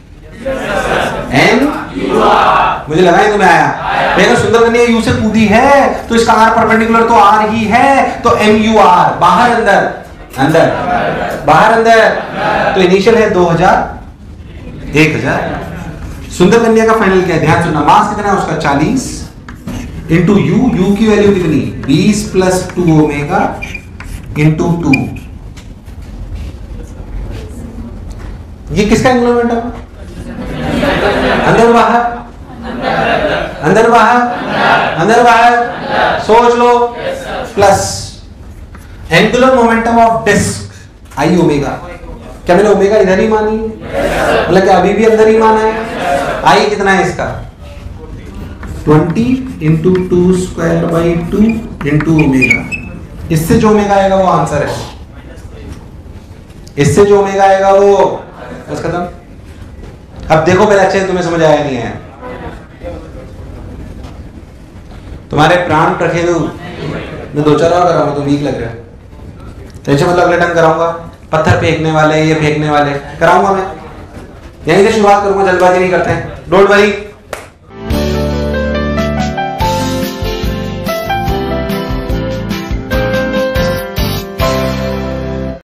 M U R. मुझे लगा ही तुम्हें आया। अगर सुंदर कन्या यू से कूदी है तो इसका आर परपेंडिकुलर तो आर ही है, तो एम यू आर। बाहर अंदर, अंदर बाहर अंदर, तो इनिशियल है दो हजार, एक हजार। सुंदर कन्या का फाइनल क्या है? ध्यान सुनना, मास कितना है उसका? चालीस इंटू यू, यू की वैल्यू कितनी? बीस plus two omega into two. ये किसका एंगुलर मोमेंटम? अंदर बाहर, अंदर बाहर, अंदर बाहर, सोच लो। Plus angular momentum of disk I omega, क्या मैंने ओमेगा इधर ही मानी है? मतलब क्या अभी भी अंदर ही माना है? आई कितना है इसका? Twenty into two square by two into omega. इससे जो ओमेगा आएगा वो आंसर है, इससे जो ओमेगा आएगा वो बस खत्म। अब देखो पहले अच्छे से तुम्हें समझ आया नहीं आया? तुम्हारे प्राण प्रखेदु मैं दो चार और कराऊंगा तो वीक लग रहा है, तो मतलब अगले टाइम कराऊंगा। पत्थर फेंकने वाले, ये फेंकने वाले कराऊंगा मैं, यहीं से शुरुआत करूंगा, जल्दबाजी नहीं करते हैं, डोंट वरी।